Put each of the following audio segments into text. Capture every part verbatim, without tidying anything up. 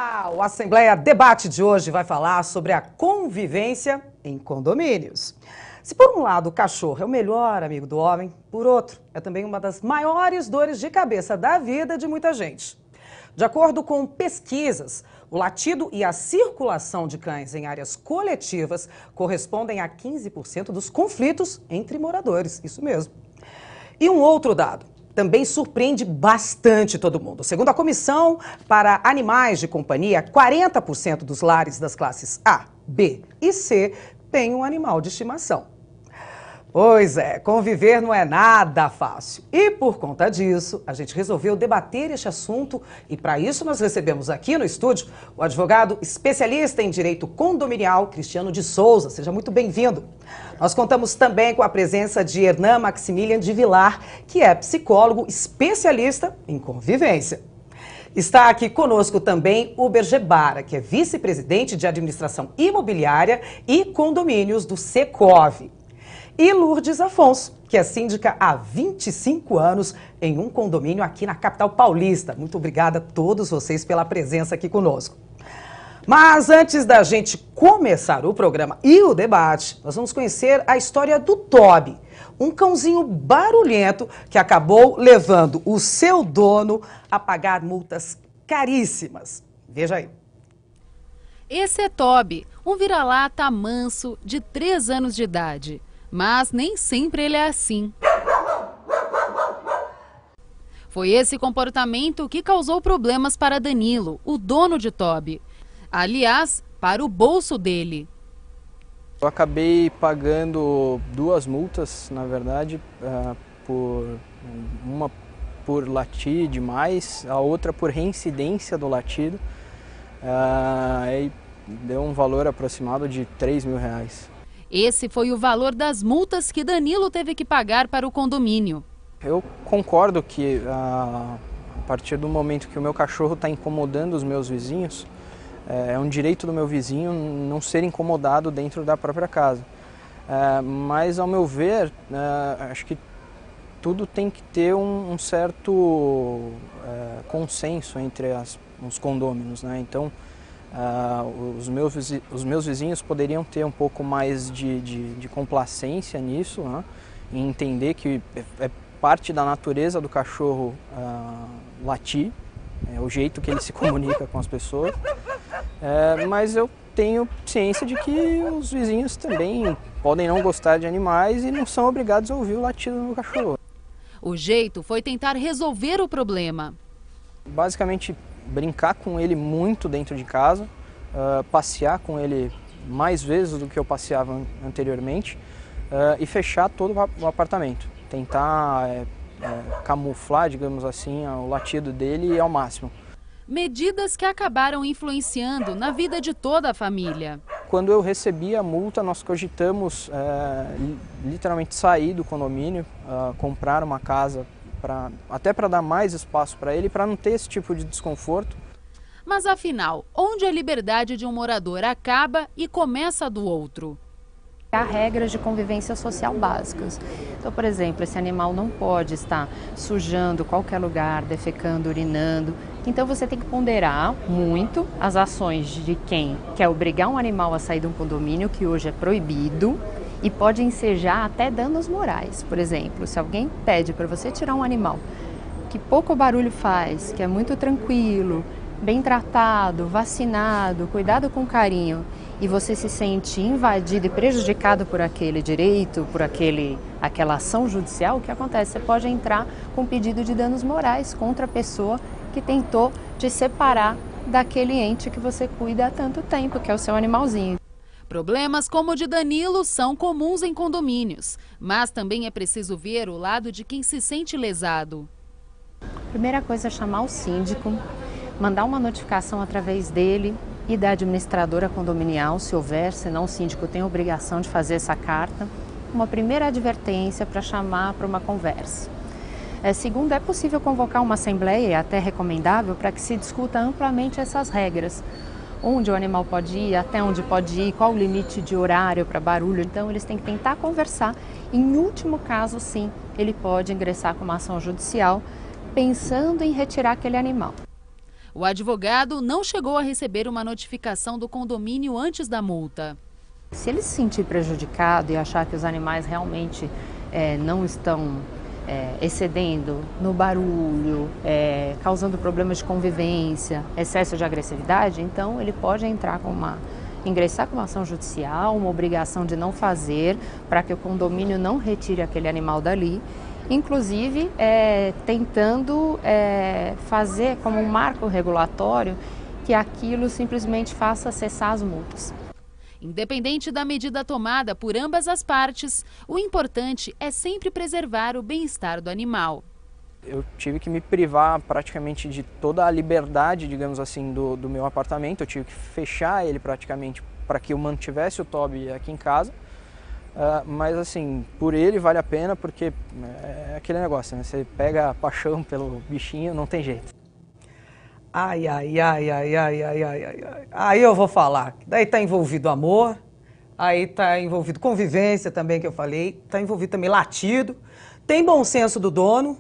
Olá! O Assembleia Debate de hoje vai falar sobre a convivência em condomínios. Se por um lado o cachorro é o melhor amigo do homem, por outro, é também uma das maiores dores de cabeça da vida de muita gente. De acordo com pesquisas, o latido e a circulação de cães em áreas coletivas correspondem a quinze por cento dos conflitos entre moradores, isso mesmo. E um outro dado também surpreende bastante todo mundo. Segundo a Comissão para Animais de Companhia, quarenta por cento dos lares das classes A, B e C têm um animal de estimação. Pois é, conviver não é nada fácil. E por conta disso, a gente resolveu debater este assunto e para isso nós recebemos aqui no estúdio o advogado especialista em direito condominial, Cristiano de Souza. Seja muito bem-vindo. Nós contamos também com a presença de Hernan Maximilian de Vilar, que é psicólogo especialista em convivência. Está aqui conosco também Uber Gebara, que é vice-presidente de administração imobiliária e condomínios do Secov. E Lourdes Afonso, que é síndica há vinte e cinco anos em um condomínio aqui na capital paulista. Muito obrigada a todos vocês pela presença aqui conosco. Mas antes da gente começar o programa e o debate, nós vamos conhecer a história do Toby, um cãozinho barulhento que acabou levando o seu dono a pagar multas caríssimas. Veja aí. Esse é Toby, um vira-lata manso de três anos de idade. Mas nem sempre ele é assim. Foi esse comportamento que causou problemas para Danilo, o dono de Toby. Aliás, para o bolso dele. Eu acabei pagando duas multas, na verdade, uh, por uma por latir demais, a outra por reincidência do latido. Uh, aí deu um valor aproximado de três mil reais. Esse foi o valor das multas que Danilo teve que pagar para o condomínio. Eu concordo que a, a partir do momento que o meu cachorro está incomodando os meus vizinhos, é, é um direito do meu vizinho não ser incomodado dentro da própria casa. É, mas, ao meu ver, é, acho que tudo tem que ter um, um certo é, consenso entre as, os condôminos, né? Então, Uh, os, meus, os meus vizinhos poderiam ter um pouco mais de, de, de complacência nisso, né? E entender que é parte da natureza do cachorro uh, latir, é o jeito que ele se comunica com as pessoas, é, mas eu tenho ciência de que os vizinhos também podem não gostar de animais e não são obrigados a ouvir o latido do cachorro. O jeito foi tentar resolver o problema. Basicamente, brincar com ele muito dentro de casa, uh, passear com ele mais vezes do que eu passeava anteriormente uh, e fechar todo o apartamento. Tentar é, é, camuflar, digamos assim, o latido dele ao máximo. Medidas que acabaram influenciando na vida de toda a família. Quando eu recebi a multa, nós cogitamos é, literalmente sair do condomínio, uh, comprar uma casa, Pra, até para dar mais espaço para ele, para não ter esse tipo de desconforto. Mas afinal, onde a liberdade de um morador acaba e começa a do outro? Há regras de convivência social básicas. Então, por exemplo, esse animal não pode estar sujando qualquer lugar, defecando, urinando. Então você tem que ponderar muito as ações de quem quer obrigar um animal a sair de um condomínio, que hoje é proibido, e pode ensejar até danos morais. Por exemplo, se alguém pede para você tirar um animal que pouco barulho faz, que é muito tranquilo, bem tratado, vacinado, cuidado com carinho, e você se sente invadido e prejudicado por aquele direito, por aquele, aquela ação judicial, o que acontece? Você pode entrar com pedido de danos morais contra a pessoa que tentou te separar daquele ente que você cuida há tanto tempo, que é o seu animalzinho. Problemas como o de Danilo são comuns em condomínios, mas também é preciso ver o lado de quem se sente lesado. Primeira coisa é chamar o síndico, mandar uma notificação através dele e da administradora condominial, se houver, senão o síndico tem a obrigação de fazer essa carta. Uma primeira advertência para chamar para uma conversa. É, segundo, é possível convocar uma assembleia, é até recomendável, para que se discuta amplamente essas regras. Onde o animal pode ir, até onde pode ir, qual o limite de horário para barulho. Então, eles têm que tentar conversar. Em último caso, sim, ele pode ingressar com uma ação judicial, pensando em retirar aquele animal. O advogado não chegou a receber uma notificação do condomínio antes da multa. Se ele se sentir prejudicado e achar que os animais realmente é, não estão é, excedendo no barulho, é, causando problemas de convivência, excesso de agressividade, então ele pode entrar com uma, ingressar com uma ação judicial, uma obrigação de não fazer, para que o condomínio não retire aquele animal dali, inclusive é, tentando é, fazer como um marco regulatório que aquilo simplesmente faça cessar as multas. Independente da medida tomada por ambas as partes, o importante é sempre preservar o bem-estar do animal. Eu tive que me privar praticamente de toda a liberdade, digamos assim, do, do meu apartamento. Eu tive que fechar ele praticamente para que eu mantivesse o Toby aqui em casa. Uh, mas assim, por ele vale a pena, porque é aquele negócio, né? Você pega a paixão pelo bichinho, não tem jeito. Ai, ai, ai, ai, ai, ai, ai, ai. Aí eu vou falar. Daí tá envolvido amor, aí tá envolvido convivência também, que eu falei, tá envolvido também latido, tem bom senso do dono,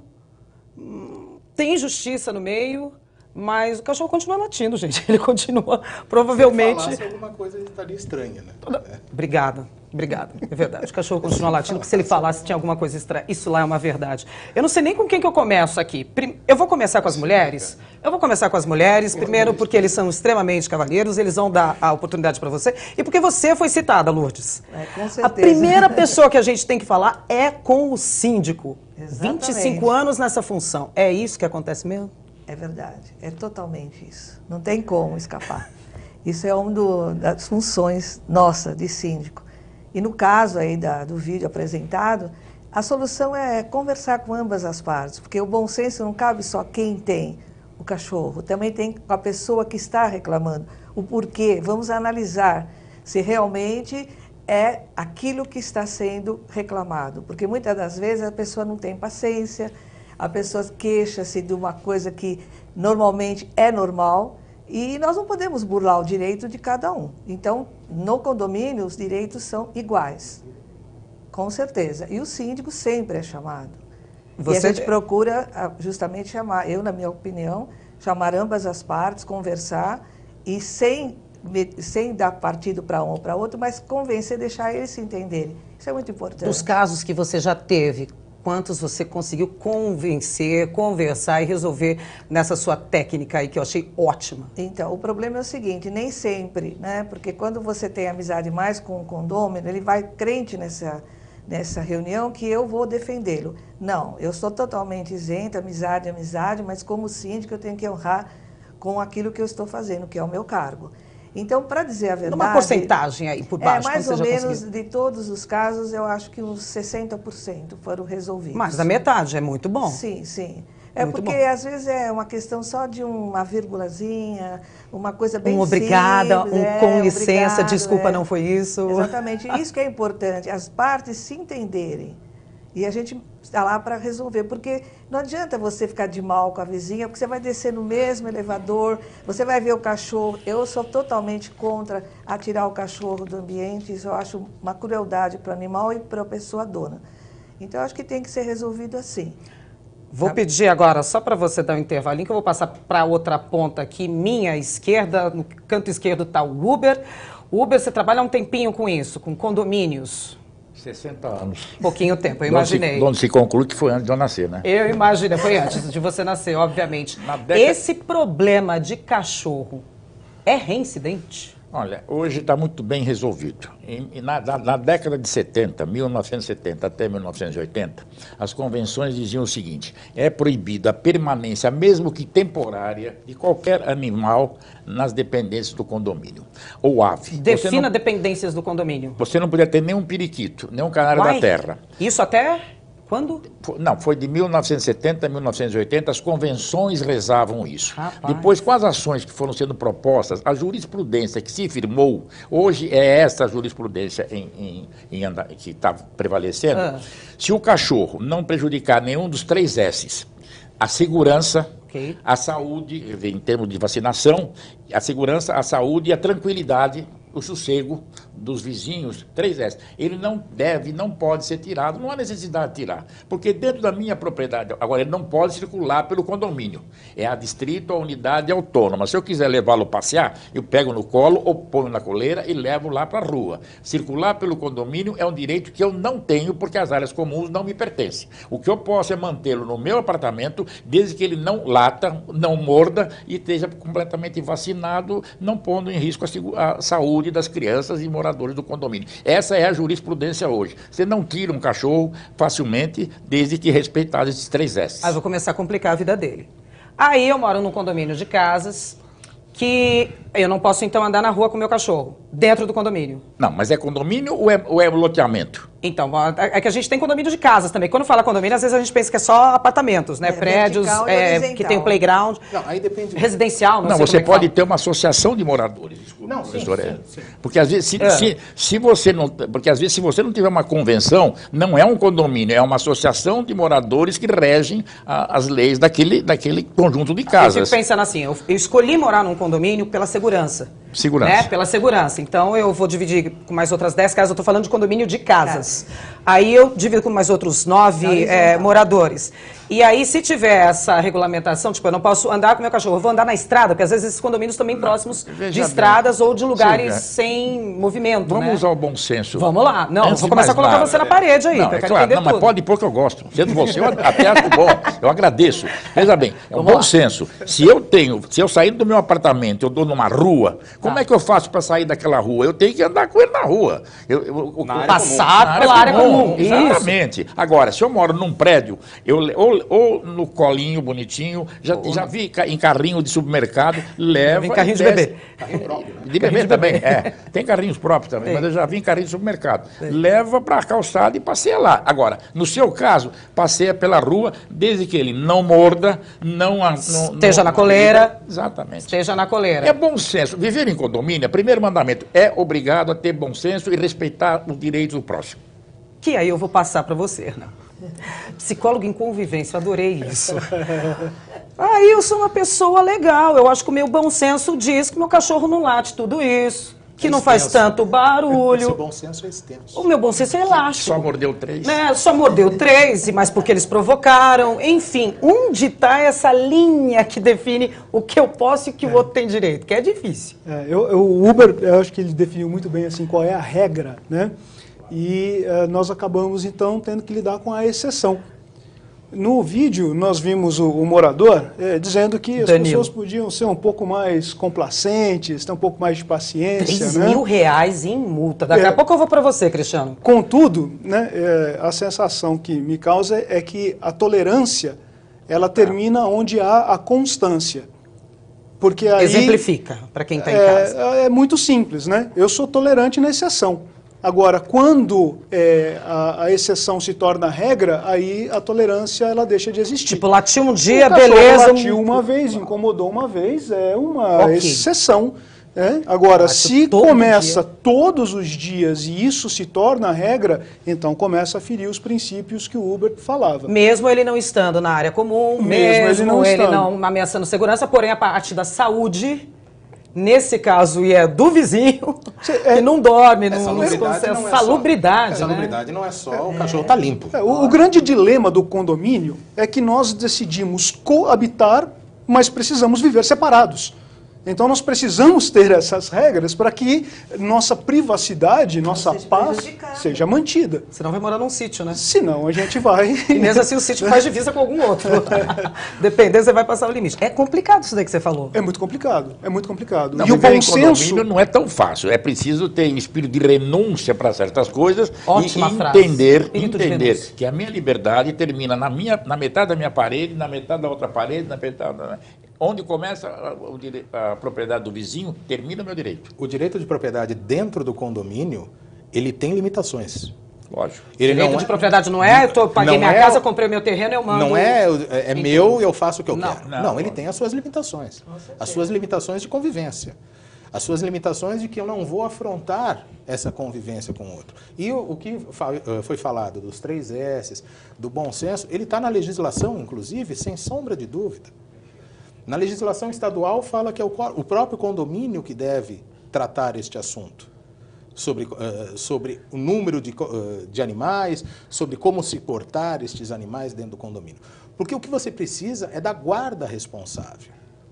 tem justiça no meio, mas o cachorro continua latindo, gente. Ele continua, provavelmente... Se falasse alguma coisa, ele estaria estranha, né? Obrigada. Obrigada, é verdade. O cachorro continua latindo, porque se ele falasse tinha alguma coisa estranha. Isso lá é uma verdade. Eu não sei nem com quem que eu começo aqui. Eu vou começar com as mulheres? Eu vou começar com as mulheres, primeiro porque eles são extremamente cavalheiros, eles vão dar a oportunidade para você, e porque você foi citada, Lourdes. É, com certeza. A primeira pessoa que a gente tem que falar é com o síndico. Exatamente. vinte e cinco anos nessa função. É isso que acontece mesmo? É verdade, é totalmente isso. Não tem como escapar. Isso é uma das funções nossa de síndico. E no caso aí da, do vídeo apresentado, a solução é conversar com ambas as partes, porque o bom senso não cabe só quem tem o cachorro, também tem com a pessoa que está reclamando. O porquê, vamos analisar se realmente é aquilo que está sendo reclamado, porque muitas das vezes a pessoa não tem paciência, a pessoa queixa-se de uma coisa que normalmente é normal, e nós não podemos burlar o direito de cada um. Então, no condomínio, os direitos são iguais, com certeza. E o síndico sempre é chamado. Você... E a gente procura justamente chamar, eu, na minha opinião, chamar ambas as partes, conversar, e sem, sem dar partido para um ou para outro, mas convencer, deixar eles se entenderem. Isso é muito importante. Dos casos que você já teve, quantos você conseguiu convencer, conversar e resolver nessa sua técnica aí, que eu achei ótima? Então, o problema é o seguinte, nem sempre, né? Porque quando você tem amizade mais com o condômino, ele vai crente nessa, nessa reunião que eu vou defendê-lo. Não, eu sou totalmente isenta, amizade, amizade, mas como síndico eu tenho que honrar com aquilo que eu estou fazendo, que é o meu cargo. Então, para dizer a verdade... Uma porcentagem aí por baixo, é, mais ou menos, conseguiu? De todos os casos, eu acho que uns sessenta por cento foram resolvidos. Mais da metade, é muito bom. Sim, sim. É muito porque, bom. às vezes, é uma questão só de uma vírgulazinha, uma coisa bem um obrigada, simples. Um é, com licença, obrigado, desculpa, é. não foi isso. Exatamente. Isso que é importante, as partes se entenderem. E a gente está lá para resolver, porque não adianta você ficar de mal com a vizinha, porque você vai descer no mesmo elevador, você vai ver o cachorro. Eu sou totalmente contra atirar o cachorro do ambiente, isso eu acho uma crueldade para o animal e para a pessoa dona. Então, eu acho que tem que ser resolvido assim. Vou tá. pedir agora, só para você dar um intervalinho, que eu vou passar para outra ponta aqui, minha esquerda, no canto esquerdo está o Uber. O Uber, você trabalha há um tempinho com isso, com condomínios. sessenta anos. Pouquinho tempo, eu imaginei. Onde se, se conclui que foi antes de eu nascer, né? Eu imaginei, foi antes de você nascer, obviamente. Década... Esse problema de cachorro é reincidente? Olha, hoje está muito bem resolvido. E, na, na, na década de setenta, mil novecentos e setenta até mil novecentos e oitenta, as convenções diziam o seguinte: é proibida a permanência, mesmo que temporária, de qualquer animal nas dependências do condomínio. Ou ave. Defina não, dependências do condomínio. Você não podia ter nenhum periquito, nenhum canário Uai, da terra. Isso até... Quando? Não, foi de mil novecentos e setenta a mil novecentos e oitenta, as convenções rezavam isso. Rapaz. Depois, com as ações que foram sendo propostas, a jurisprudência que se firmou, hoje é essa jurisprudência em, em, em anda, que está prevalecendo. Ah. Se o cachorro não prejudicar nenhum dos três S's, a segurança, a saúde, em termos de vacinação, a segurança, a saúde e a tranquilidade o sossego dos vizinhos, três S. Ele não deve, não pode ser tirado, não há necessidade de tirar, porque dentro da minha propriedade, agora ele não pode circular pelo condomínio, é a distrito, a unidade autônoma. Se eu quiser levá-lo passear, eu pego no colo ou ponho na coleira e levo lá para a rua. Circular pelo condomínio é um direito que eu não tenho, porque as áreas comuns não me pertencem. O que eu posso é mantê-lo no meu apartamento, desde que ele não lata, não morda e esteja completamente vacinado, não pondo em risco a, a saúde das crianças e moradores do condomínio. Essa é a jurisprudência hoje. Você não tira um cachorro facilmente, desde que respeitar esses três S. Aí vou começar a complicar a vida dele. Aí eu moro num condomínio de casas que eu não posso, então, andar na rua com o meu cachorro, dentro do condomínio. Não, mas é condomínio ou é, ou é loteamento? Então, é que a gente tem condomínio de casas também. Quando fala condomínio, às vezes a gente pensa que é só apartamentos, né? É, prédios é, que tem um playground. Não, aí depende. Residencial, não, Não, sei você como é que pode fala. ter uma associação de moradores. Desculpa, Não, sim, professor. sim, é. sim. Porque às vezes, se, É. se, se você não, porque às vezes se você não tiver uma convenção, não é um condomínio, é uma associação de moradores que regem a, as leis daquele, daquele conjunto de Eu casas. fico pensando assim, eu, eu escolhi morar num condomínio pela segurança. Segurança. Né? Pela segurança. Então eu vou dividir com mais outras dez casas, eu estou falando de condomínio de casas. Aí eu divido com mais outros nove é, moradores. E aí, se tiver essa regulamentação, tipo, eu não posso andar com meu cachorro, eu vou andar na estrada, porque às vezes esses condomínios também próximos veja de bem. estradas ou de lugares Sim, é. sem movimento, Vamos né? usar o bom senso. Vamos lá. Não, Antes vou de começar mais a colocar nada, você na é. parede aí, Não, que eu é quero claro, entender não, mas tudo. pode pôr que eu gosto. Sendo você, eu até acho bom. Eu agradeço. Veja bem, é um Vamos bom lá. senso. Se eu tenho, se eu sair do meu apartamento, eu dou numa rua, como Tá. é que eu faço para sair daquela rua? Eu tenho que andar com ele na rua. Eu, eu, eu- Na área Passar na pela área comum. Isso. Exatamente. Agora, se eu moro num prédio, eu, ou, ou no colinho bonitinho, já, já vi ca- em carrinho de supermercado, leva. vi em carrinho e de desce. bebê. Carrinho próprio, né? De bebê também, é. Tem carrinhos próprios também, Tem. mas eu já vi em carrinho de supermercado. Leva para a calçada e passeia lá. Agora, no seu caso, passeia pela rua, desde que ele não morda, não... a- não Esteja não- na coleira. Exatamente. Esteja na coleira. É bom senso. Viver em condomínio, primeiro mandamento, é obrigado a ter bom senso e respeitar os direitos do próximo. Que aí eu vou passar para você, né? Psicólogo em convivência, eu adorei isso. Aí eu sou uma pessoa legal, eu acho que o meu bom senso diz que meu cachorro não late tudo isso, que É não faz extenso. tanto Esse barulho. bom senso é extenso. O meu bom senso é elástico. Só mordeu três. Né? Só mordeu três, mas porque eles provocaram. Enfim, onde está essa linha que define o que eu posso e o que o outro tem direito? Que é difícil. É, eu, eu- o Uber, eu acho que ele definiu muito bem assim qual é a regra, né? E eh, nós acabamos então tendo que lidar com a exceção. No vídeo nós vimos o, o morador eh, dizendo que as Danilo. pessoas podiam ser um pouco mais complacentes, ter um pouco mais de paciência, Três né? mil reais em multa. Daqui É. a pouco eu vou para você, Cristiano. Contudo, né, eh, a sensação que me causa é que a tolerância ela termina onde há a constância. Porque aí Exemplifica para quem está em é, casa. é muito simples, né? Eu sou tolerante na exceção. Agora, quando é, a, a exceção se torna regra, aí a tolerância ela deixa de existir. Tipo, latiu um dia, o cachorro beleza. latiu uma vez, incomodou uma vez, é uma Ok. exceção. Né? Agora, Late se todo começa dia. todos os dias e isso se torna regra, então começa a ferir os princípios que o Uber falava. Mesmo ele não estando na área comum, mesmo, Mesmo ele não ele estando. não ameaçando segurança, porém a parte da saúde, nesse caso, e é do vizinho, é- que não dorme, não, não salubridade consegue. não é Salubridade, só, né? salubridade não é só o cachorro tá limpo. É, o, o grande dilema do condomínio é que nós decidimos coabitar, mas precisamos viver separados. Então nós precisamos ter essas regras para que nossa privacidade, nossa seja paz prejudicada. seja mantida. Senão vai morar num sítio, né? Senão a gente vai... E mesmo assim o sítio faz divisa com algum outro. Dependendo, você vai passar o limite. É complicado isso daí que você falou. É muito complicado, é muito complicado. Não, e o viver bom em senso... condomínio não é tão fácil. É preciso ter um espírito de renúncia para certas coisas. Ótima e frase. entender, Espírito de entender renúncia. que a minha liberdade termina na, minha, na metade da minha parede, na metade da outra parede, na metade da... Onde começa a, o dire- a propriedade do vizinho, termina o meu direito. O direito de propriedade dentro do condomínio, ele tem limitações. Lógico. Ele Direito não de é- propriedade não é, eu tô, paguei não minha é casa, o- comprei o meu terreno, eu mando. Não é, é, é meu e eu faço o que eu Não, quero. não. Não, ele tem as suas limitações. As suas limitações de convivência. As suas limitações de que eu não vou afrontar essa convivência com o outro. E o, o que fa- eh, foi falado dos três S's, do bom senso, ele está na legislação, inclusive, sem sombra de dúvida. Na legislação estadual fala que é o, co- o próprio condomínio que deve tratar este assunto? Sobre, uh, sobre o número de, uh, de animais, sobre como se portar estes animais dentro do condomínio. Porque o que você precisa é da guarda responsável.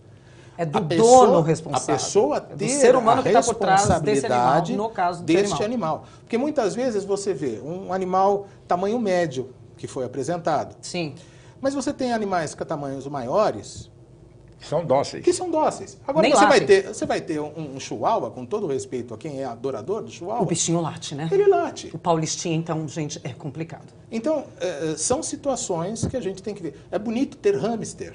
É do a pessoa, dono responsável. A pessoa é ter do ser humano a que tá por trás desse animal, responsabilidade no caso deste animal. animal. Porque muitas vezes você vê um animal tamanho médio que foi apresentado. Sim. Mas você tem animais com tamanhos maiores São dóceis. que são dóceis. Agora Nem você vai, latem. ter, você vai ter um, um chihuahua, com todo respeito a quem é adorador do chihuahua, O bichinho late, né? ele late. O paulistinha, então, gente, é complicado. Então, é, são situações que a gente tem que ver. É bonito ter hamster,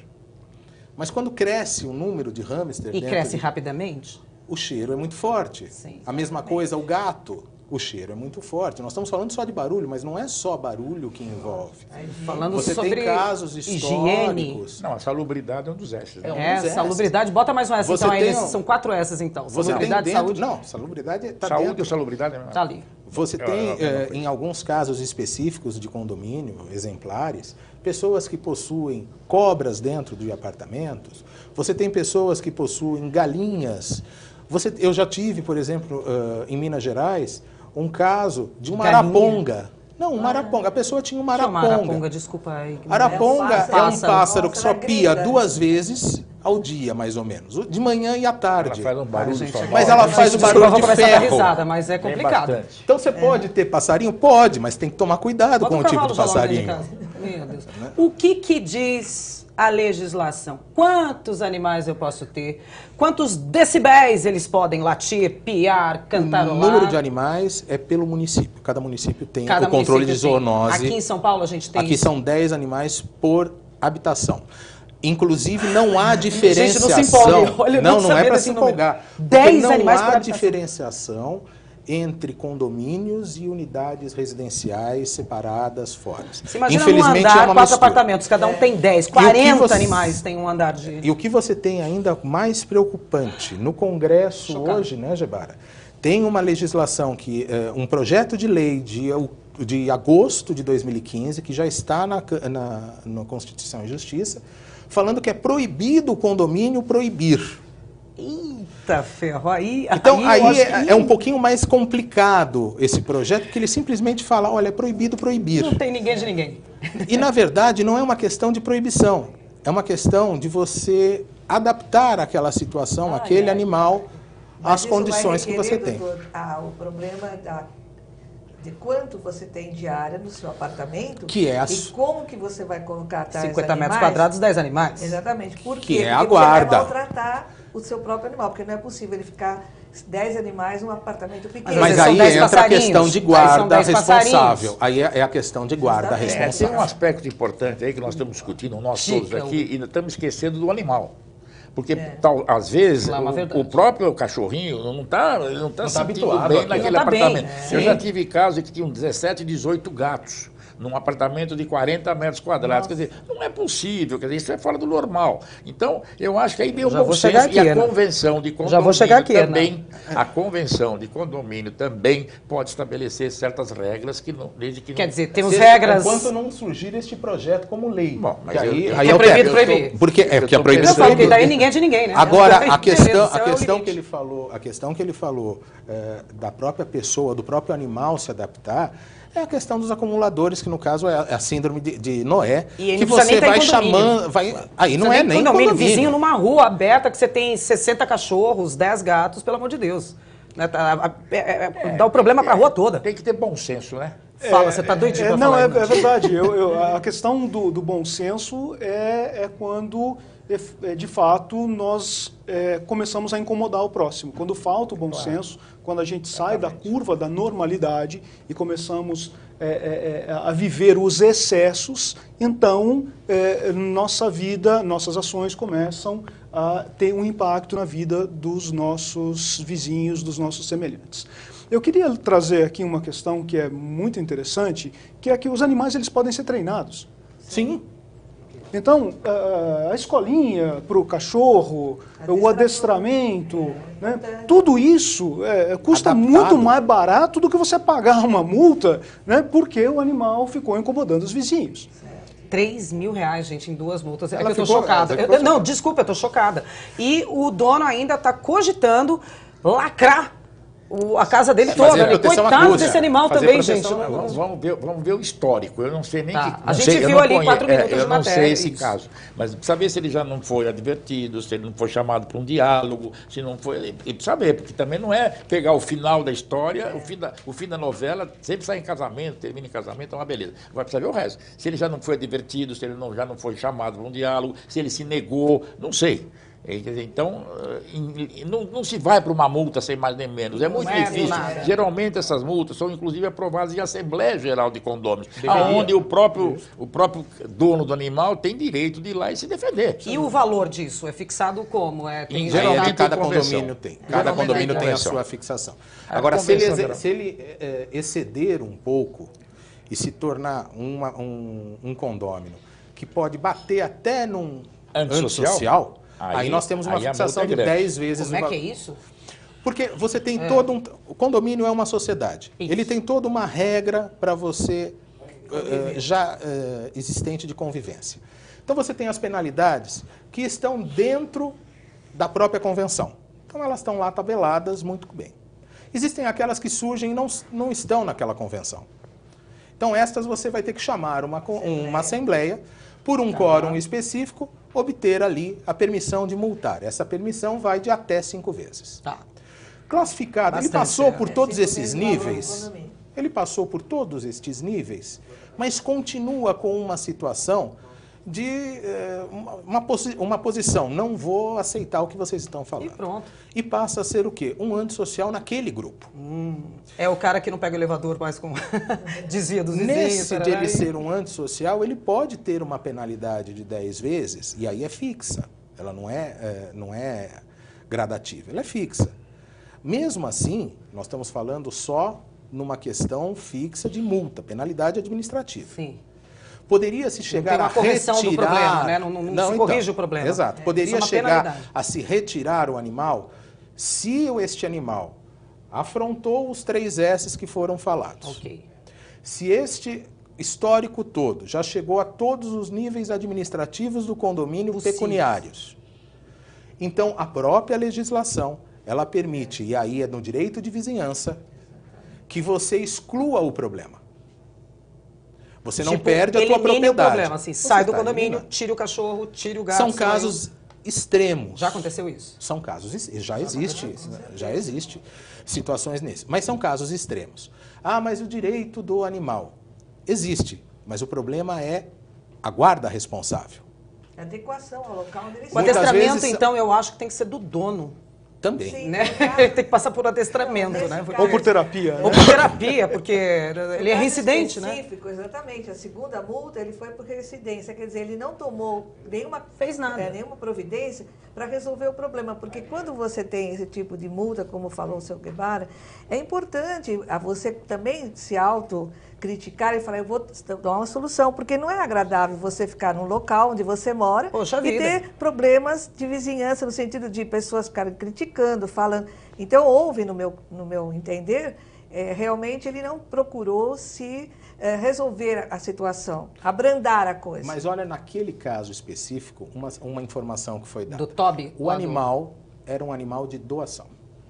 mas quando cresce o número de hamster E dentro cresce de- rapidamente? o cheiro é muito forte. Sim. A mesma coisa, o gato, o cheiro é muito forte. Nós estamos falando só de barulho, mas não é só barulho que envolve. Falando Você sobre tem casos higiene. históricos. Não, a salubridade é um dos S. Né? É um É, dos S. salubridade. Bota mais um S, Você então, aí. tem nesses- um- São quatro S, então. Você tem Salubridade, dentro... saúde. Não, salubridade está Saúde dentro. ou salubridade é a mesma Tá ali. Você É, tem, é a mesma eh, coisa. em alguns casos específicos de condomínio, exemplares, pessoas que possuem cobras dentro de apartamentos. Você tem pessoas que possuem galinhas. Você, eu já tive, por exemplo, eh, em Minas Gerais, um caso de uma Galinha? araponga. Não, uma araponga. A pessoa tinha uma Que é uma araponga. araponga, desculpa aí. que- Araponga É um é um pássaro. pássaro que só Pássaro pia gringa. duas vezes ao dia, mais ou menos. De manhã e à Ela tarde. faz um barulho gente, sonoro. Mas ela faz o Desculpa, barulho eu vou de começar a dar ferro. risada, mas é Tem complicado. bastante. Então você pode ter passarinho? Pode, mas tem que tomar cuidado Bota com um o tipo cavalo de já logo dentro passarinho. de casa. Meu Deus. O que que diz a legislação? Quantos animais eu posso ter? Quantos decibéis eles podem latir, piar, O cantarolar? número de animais é pelo município. Cada município tem Cada o controle de município tem. zoonose. Aqui em São Paulo a gente tem Aqui isso. são dez animais por habitação. Inclusive, não há Gente, diferenciação. não se empolgue. Olha, eu não, não não é sabia para desse se número. empolgar. dez Porque não animais por há habitação. diferenciação entre condomínios e unidades residenciais separadas fora. Você imagina num Infelizmente, andar, é uma quatro mistura. apartamentos, cada um tem dez, que quarenta você- animais tem um andar de... E o que você tem ainda mais preocupante no Congresso Chocado. hoje, né, Gebara? Tem uma legislação, que eh, um projeto de lei de, de agosto de dois mil e quinze, que já está na, na, na Constituição e Justiça, falando que é proibido o condomínio proibir. Eita ferro, aí... Então, aí, eu acho é, que é um pouquinho mais complicado esse projeto, porque ele simplesmente fala, olha, é proibido proibir. Não tem ninguém de ninguém. E, na verdade, não é uma questão de proibição. É uma questão de você adaptar aquela situação, Ai, aquele ai. animal, Mas às isso vai condições que você requerer, tem. doutor, ah, o problema da, de quanto você tem de área no seu apartamento Que é a e su- como que você vai colocar tais cinquenta metros animais. quadrados, dez animais. Exatamente. Por Que quê? é a Porque guarda. você vai maltratar o seu próprio animal, porque não é possível ele ficar dez animais num apartamento pequeno. Mas São aí dez entra a passarinhos. questão de Aí são guarda dez passarinhos. responsável. Aí é é a questão de guarda Exatamente. É, tem responsável. um aspecto importante aí que nós estamos discutindo, nós Chica, todos aqui, e estamos esquecendo do animal. Porque, É. tal, às vezes, Lá é uma o, verdade. o próprio cachorrinho não está não tá Não tá sentindo habituado bem àquilo. naquele Não tá bem, apartamento. é. Eu Sim. já tive casos que tinham dezessete, dezoito gatos num apartamento de quarenta metros quadrados. Quer dizer, não é possível, quer dizer, isso é fora do normal. Então, eu acho que aí deu um Já bom vou chegar senso, e aqui, a Ana. convenção de condomínio Já vou chegar aqui, Ana. também, a convenção de condomínio também pode estabelecer certas regras que não, desde que Quer não, dizer, temos Seja, regras... Enquanto não surgir este projeto como lei. Bom, mas que eu- aí, eu- aí É é o proibido teto. proibir. Porque é porque a Eu tô proibição Eu falo que é daí ninguém é de ninguém, né? Agora, Beleza, a questão, esse é a o questão limite. que ele falou, a questão que ele falou eh, da própria pessoa, do próprio animal se adaptar, é a questão dos acumuladores, que no caso é a, é a síndrome de, de Noé, E ele que não precisa você nem tá em vai condomínio. chamando, vai, aí não Você é nem nem condomínio, condomínio. vizinho numa rua aberta que você tem sessenta cachorros, dez gatos, pelo amor de Deus. Né, tá, a- é- é- é- dá o problema pra rua toda. tem que ter bom senso, né? Fala, você tá doidinho É, pra não, falar. é, aí, né? é verdade. Eu- eu- a questão do, do bom senso é, é quando, é, é, de fato, nós é, começamos a incomodar o próximo. Quando falta o bom senso, quando a gente sai da curva da normalidade e começamos é, é, é, a viver os excessos, então é, nossa vida, nossas ações começam a ter um impacto na vida dos nossos vizinhos, dos nossos semelhantes. Eu queria trazer aqui uma questão que é muito interessante, que é que os animais eles podem ser treinados. Sim. Então, a- a escolinha para o cachorro, o adestramento, né, tudo isso é, custa Adaptado. muito mais barato do que você pagar uma multa, né, porque o animal ficou incomodando os vizinhos. três mil reais, gente, em duas multas. É Ela que eu tô ficou- chocada. ela ficou Eu- não, chocada. desculpa, eu tô chocada. E o dono ainda tá cogitando lacrar o, a casa dele É, toda. fazer Né? proteção Coitado acústica. desse animal Fazer também, proteção gente. acústica. Vamos, vamos ver, vamos ver o histórico. Eu não sei nem Tá. que. A não gente sei, eu viu não ali conhe- quatro minutos é, de Eu não matéria, sei esse isso. caso. Mas precisa ver se ele já não foi advertido, se ele não foi chamado para um diálogo, se não foi. Ele precisa ver, porque também não é pegar o final da história, o fim da, o fim da novela, sempre sai em casamento, termina em casamento, é uma beleza. Agora precisa ver o resto. Se ele já não foi advertido, se ele não, já não foi chamado para um diálogo, se ele se negou, não sei. Então, não, não se vai para uma multa sem mais nem menos. É muito Não é difícil. nada. Geralmente essas multas são inclusive aprovadas em Assembleia Geral de Condôminos, Deveria. onde o próprio, o próprio dono do animal tem direito de ir lá e se defender. E o valor disso é fixado como? É, tem Em Aí geral, é que Geralmente cada tem convenção. condomínio tem. Cada Geralmente condomínio tem tem a convenção. sua fixação. A Agora, se ele, convenção exe- geral. se ele eh, exceder um pouco e se tornar uma- um, um condômino que pode bater até num Antissocial? antissocial, aí, Aí- nós temos uma aí a fixação multa de é grande. dez vezes Como é o que é valor. isso? Porque você tem todo um... O condomínio é uma sociedade. Isso. Ele tem toda uma regra para você eh, já eh, existente de convivência. Então você tem as penalidades que estão dentro da própria convenção. Então elas estão lá tabeladas muito bem. Existem aquelas que surgem e não, não estão naquela convenção. Então estas você vai ter que chamar uma, co- uma assembleia por um quórum específico, obter ali a permissão de multar. Essa permissão vai de até cinco vezes. Tá. Classificado, ele Bastante, passou é. por É todos cinco esses vezes o valor do níveis, condomínio. ele passou por todos estes níveis, mas continua com uma situação de eh, uma, uma, posi- uma posição, não vou aceitar o que vocês estão falando. E pronto. E passa a ser o quê? Um antissocial naquele grupo. É o cara que não pega o elevador mais com desvia dos vizinhos. Nesse tarará, dele e- ser um antissocial, ele pode ter uma penalidade de dez vezes, e aí é fixa. Ela não é, é, não é gradativa, ela é fixa. Mesmo assim, nós estamos falando só numa questão fixa de multa, penalidade administrativa. Sim. Poderia se chegar tem uma a correção do retirar... problema, né? Não- não- não se corrige o problema. Exato. É, Poderia isso é uma chegar penalidade. a se retirar o animal se este animal afrontou os três S's que foram falados. Ok. Se este histórico todo já chegou a todos os níveis administrativos do condomínio Possíveis. pecuniários, então a própria legislação, ela permite, e aí é no direito de vizinhança, que você exclua o problema. Você não Tipo, perde a tua elimine propriedade. o problema, assim, Você sai do tá condomínio, eliminando. tire o cachorro, tire o gato. São sei lá, casos extremos. Já aconteceu isso? São casos, já existe, já existe situações nesse. Mas são casos extremos. Ah, mas o direito do animal existe, mas o problema é a guarda responsável. Adequação ao local onde ele O está. Muitas adestramento, vezes- então, eu acho que tem que ser do dono, Também. Sim. né? no caso- Ele tem que passar por adestramento, Não, né? nesse Porque- Ou por terapia, Ou né? por terapia, porque ele é No caso reincidente, né? específico, exatamente. A segunda multa, ele foi por reincidência. Quer dizer, ele não tomou nenhuma, Fez nada. é, nenhuma providência para resolver o problema. Porque quando você tem esse tipo de multa, como falou o seu Guevara, é importante a você também se autocriticar e falar, eu vou dar uma solução. Porque não é agradável você ficar num local onde você mora Poxa e vida. ter problemas de vizinhança, no sentido de pessoas ficarem criticando, falando. Então, houve, no meu, no meu entender, eh, realmente ele não procurou se eh, resolver a situação, abrandar a coisa. Mas olha, naquele caso específico, uma, uma informação que foi dada. Do Toby? O animal era um animal de doação.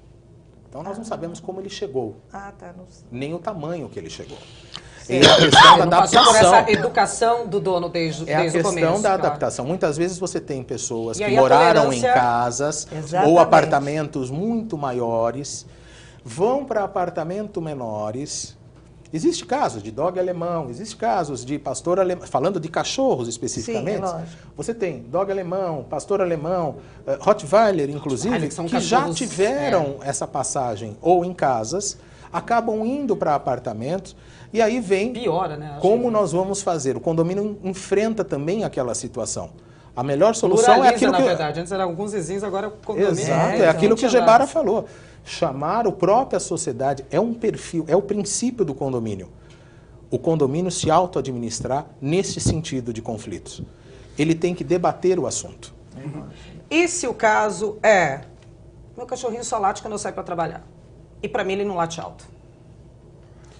Então nós não sabemos como ele chegou, Ah, tá. Não sei. nem o tamanho que ele chegou. Sim. É a questão da Ele não passou por adaptação. essa educação do dono desde, É a desde o questão começo. da claro. adaptação. Muitas vezes você tem pessoas E que aí a moraram em tolerância- casas Exatamente. ou apartamentos muito maiores, vão para apartamentos menores. Existe casos de dog alemão, existe casos de pastor alemão, falando de cachorros especificamente. Sim, é lógico. Você tem dog alemão, pastor alemão, eh, Rottweiler, inclusive, Rottweiler, que são que já cachorros, tiveram essa passagem ou em casas, acabam indo para apartamentos e aí vem Piora, né? Acho como que- nós vamos fazer? O condomínio enfrenta também aquela situação. A melhor solução Pluraliza, é aquilo na que... verdade. Antes eram alguns vizinhos, agora é o condomínio. Exato, é, então, aquilo que não o tinha Gebara nada. falou. Chamar o própria sociedade é um perfil, é o princípio do condomínio. O condomínio se auto-administrar nesse sentido de conflitos. Ele tem que debater o assunto. E se o caso é, meu cachorrinho só late quando eu saio para trabalhar? E para mim ele não late alto.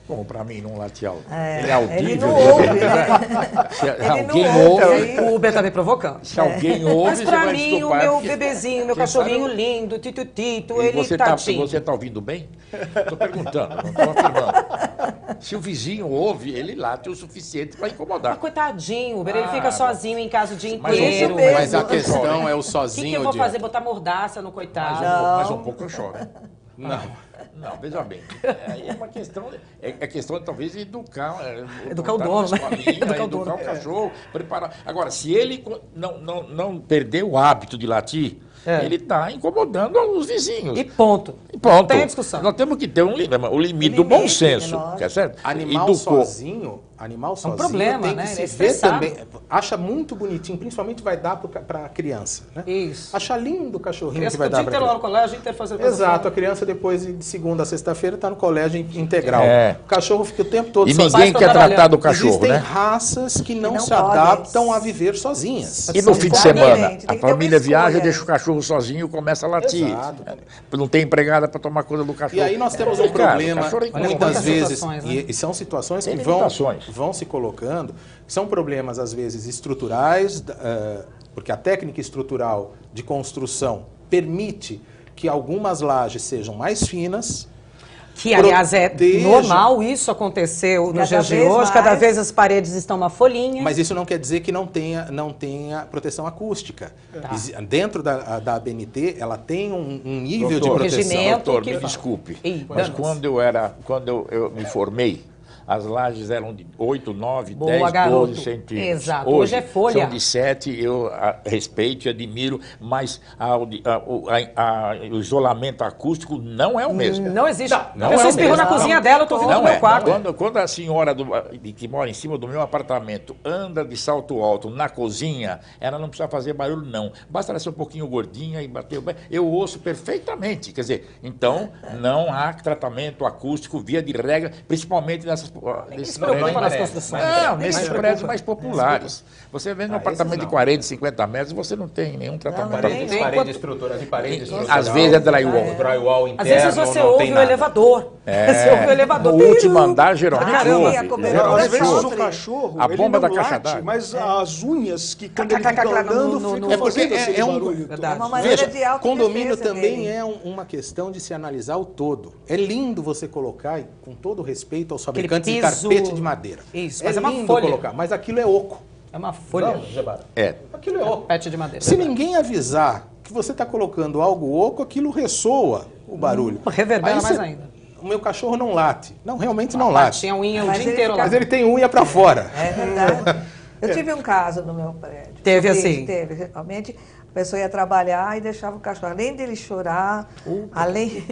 Bom, para mim não late alto. É, ele é audível. ele não ouve, né? Se Ele alguém não ouve, ouve, aí- O Uber tá me provocando. se alguém ouve, Mas você pra vai mim, o desculpar, meu porque- bebezinho, meu Quem cachorrinho sabe- lindo, Tito Tito, E ele você tá, tadinho. você tá ouvindo bem? Estou perguntando, não estou afirmando. Se o vizinho ouve, ele late o suficiente para Ah, incomodar. coitadinho, Uber, ele Ah, fica bom. sozinho em casa o dia Mas inteiro. isso mesmo. Mas a questão é o O que, que sozinho. eu vou de- fazer? Botar mordaça no Mas, coitado? um pouco, mas um pouco eu choro. Não. Não, veja bem. É, é uma questão, é, é questão talvez de educar. é, Educar o botar dono, uma né? escolinha, Educar o educar dono. o cachorro, preparar. Agora, se ele co- não, não, não perder o hábito de latir, É. ele está incomodando os vizinhos. E ponto. E ponto. Não tem discussão. Nós temos que ter um limite, o limite O do bom limite, senso, é lógico. quer certo? Animal Educou. sozinho, animal sozinho problema, tem que né? Ele se é ver estressado. também. Acha muito bonitinho, principalmente vai dar para a criança, né? Isso. Acha lindo o cachorrinho Criança que vai o dar dia para inteiro lá no criança. colégio, o dia inteiro fazendo coisa Exato, a fora. criança depois de segunda a sexta-feira está no colégio in- integral. É. O cachorro fica o tempo todo E sozinho. ninguém Pais quer estão tratar do trabalhando. cachorro, Existem né? raças que não, não se podem. adaptam a viver sozinhas. E no fim de Exatamente, semana, tem a que ter uma família viaja, escolha. deixa o cachorro sozinho e começa a latir. Exato. Não tem empregada para tomar conta do cachorro. E aí nós temos É um complicado, problema, o cachorro incomoda. muitas quantas vezes, situações, né? e, e são situações Tem que vão, limitações. vão se colocando, são problemas às vezes estruturais, da- eh, porque a técnica estrutural de construção permite que algumas lajes sejam mais finas. Que, aliás, é Proteja. normal isso aconteceu nos Cada dias de vez hoje. Cada mais. vez as paredes estão uma folhinha. Mas isso não quer dizer que não tenha, não tenha proteção acústica. Tá. Exi- Dentro da, da A B N T, ela tem um, um nível Doutor, de proteção. regimento. Doutor, que me fala. desculpe, Ih, mas danos. quando eu era, quando eu, eu me formei, as lajes eram de oito, nove, Boa, dez, garoto. doze centímetros. Exato, hoje é folha. São de sete, eu a, respeito e admiro, mas a audi- a- o, a- a- o isolamento acústico não é o mesmo. Não existe. não a é pessoa o espirrou na mesmo. cozinha dela, eu tô ouvindo Não no meu é. quarto. Quando, quando a senhora do- de- que mora em cima do meu apartamento anda de salto alto na cozinha, ela não precisa fazer barulho, não. Basta ela ser um pouquinho gordinha e bater o pé. Eu ouço perfeitamente. Quer dizer, então não há tratamento acústico via de regra, principalmente nessas, nesses preocupa prédios. nas construções. Não, Nem nesses se prédios preocupa. mais populares. Você vê num apartamento de quarenta, cinquenta metros, você não tem nenhum tratamento não acústico. tem. Parede estrutural de parede estrutural. Às vezes é drywall. Drywall interno, Às vezes você não ouve tem o nada. elevador. Você ouve o elevador. No último andar, geralmente, Ah, sim, ouve. a cobertura Às Geralmente vezes ouve. o cachorro, A ele bomba não da caixa late, d'água. mas as unhas que quando Clac, ele clac, fica clac, andando, no- no- ficam no- É porque fazendo é- esse é um- barulho. Verdade. É uma maneira Veja, de autodefesa condomínio também dele. é um- uma questão de se analisar o todo. É lindo você colocar, e com todo respeito aos fabricantes de piso- carpete de madeira. Isso, é mas é uma lindo folha. colocar, mas aquilo é oco. É uma folha. Não, Gebara. É. Aquilo é oco. Pet de madeira. Se ninguém avisar que você está colocando algo oco, aquilo ressoa o barulho. Hum, reverbera Aí mais você- ainda. O meu cachorro não late. Não, realmente não late. Tinha unha o Mas dia ele inteiro lá. Mas ele tem unha para fora. É verdade. Eu tive um caso no meu prédio. Teve Isso, assim? Teve, realmente. A pessoa ia trabalhar e deixava o cachorro. Além dele chorar, além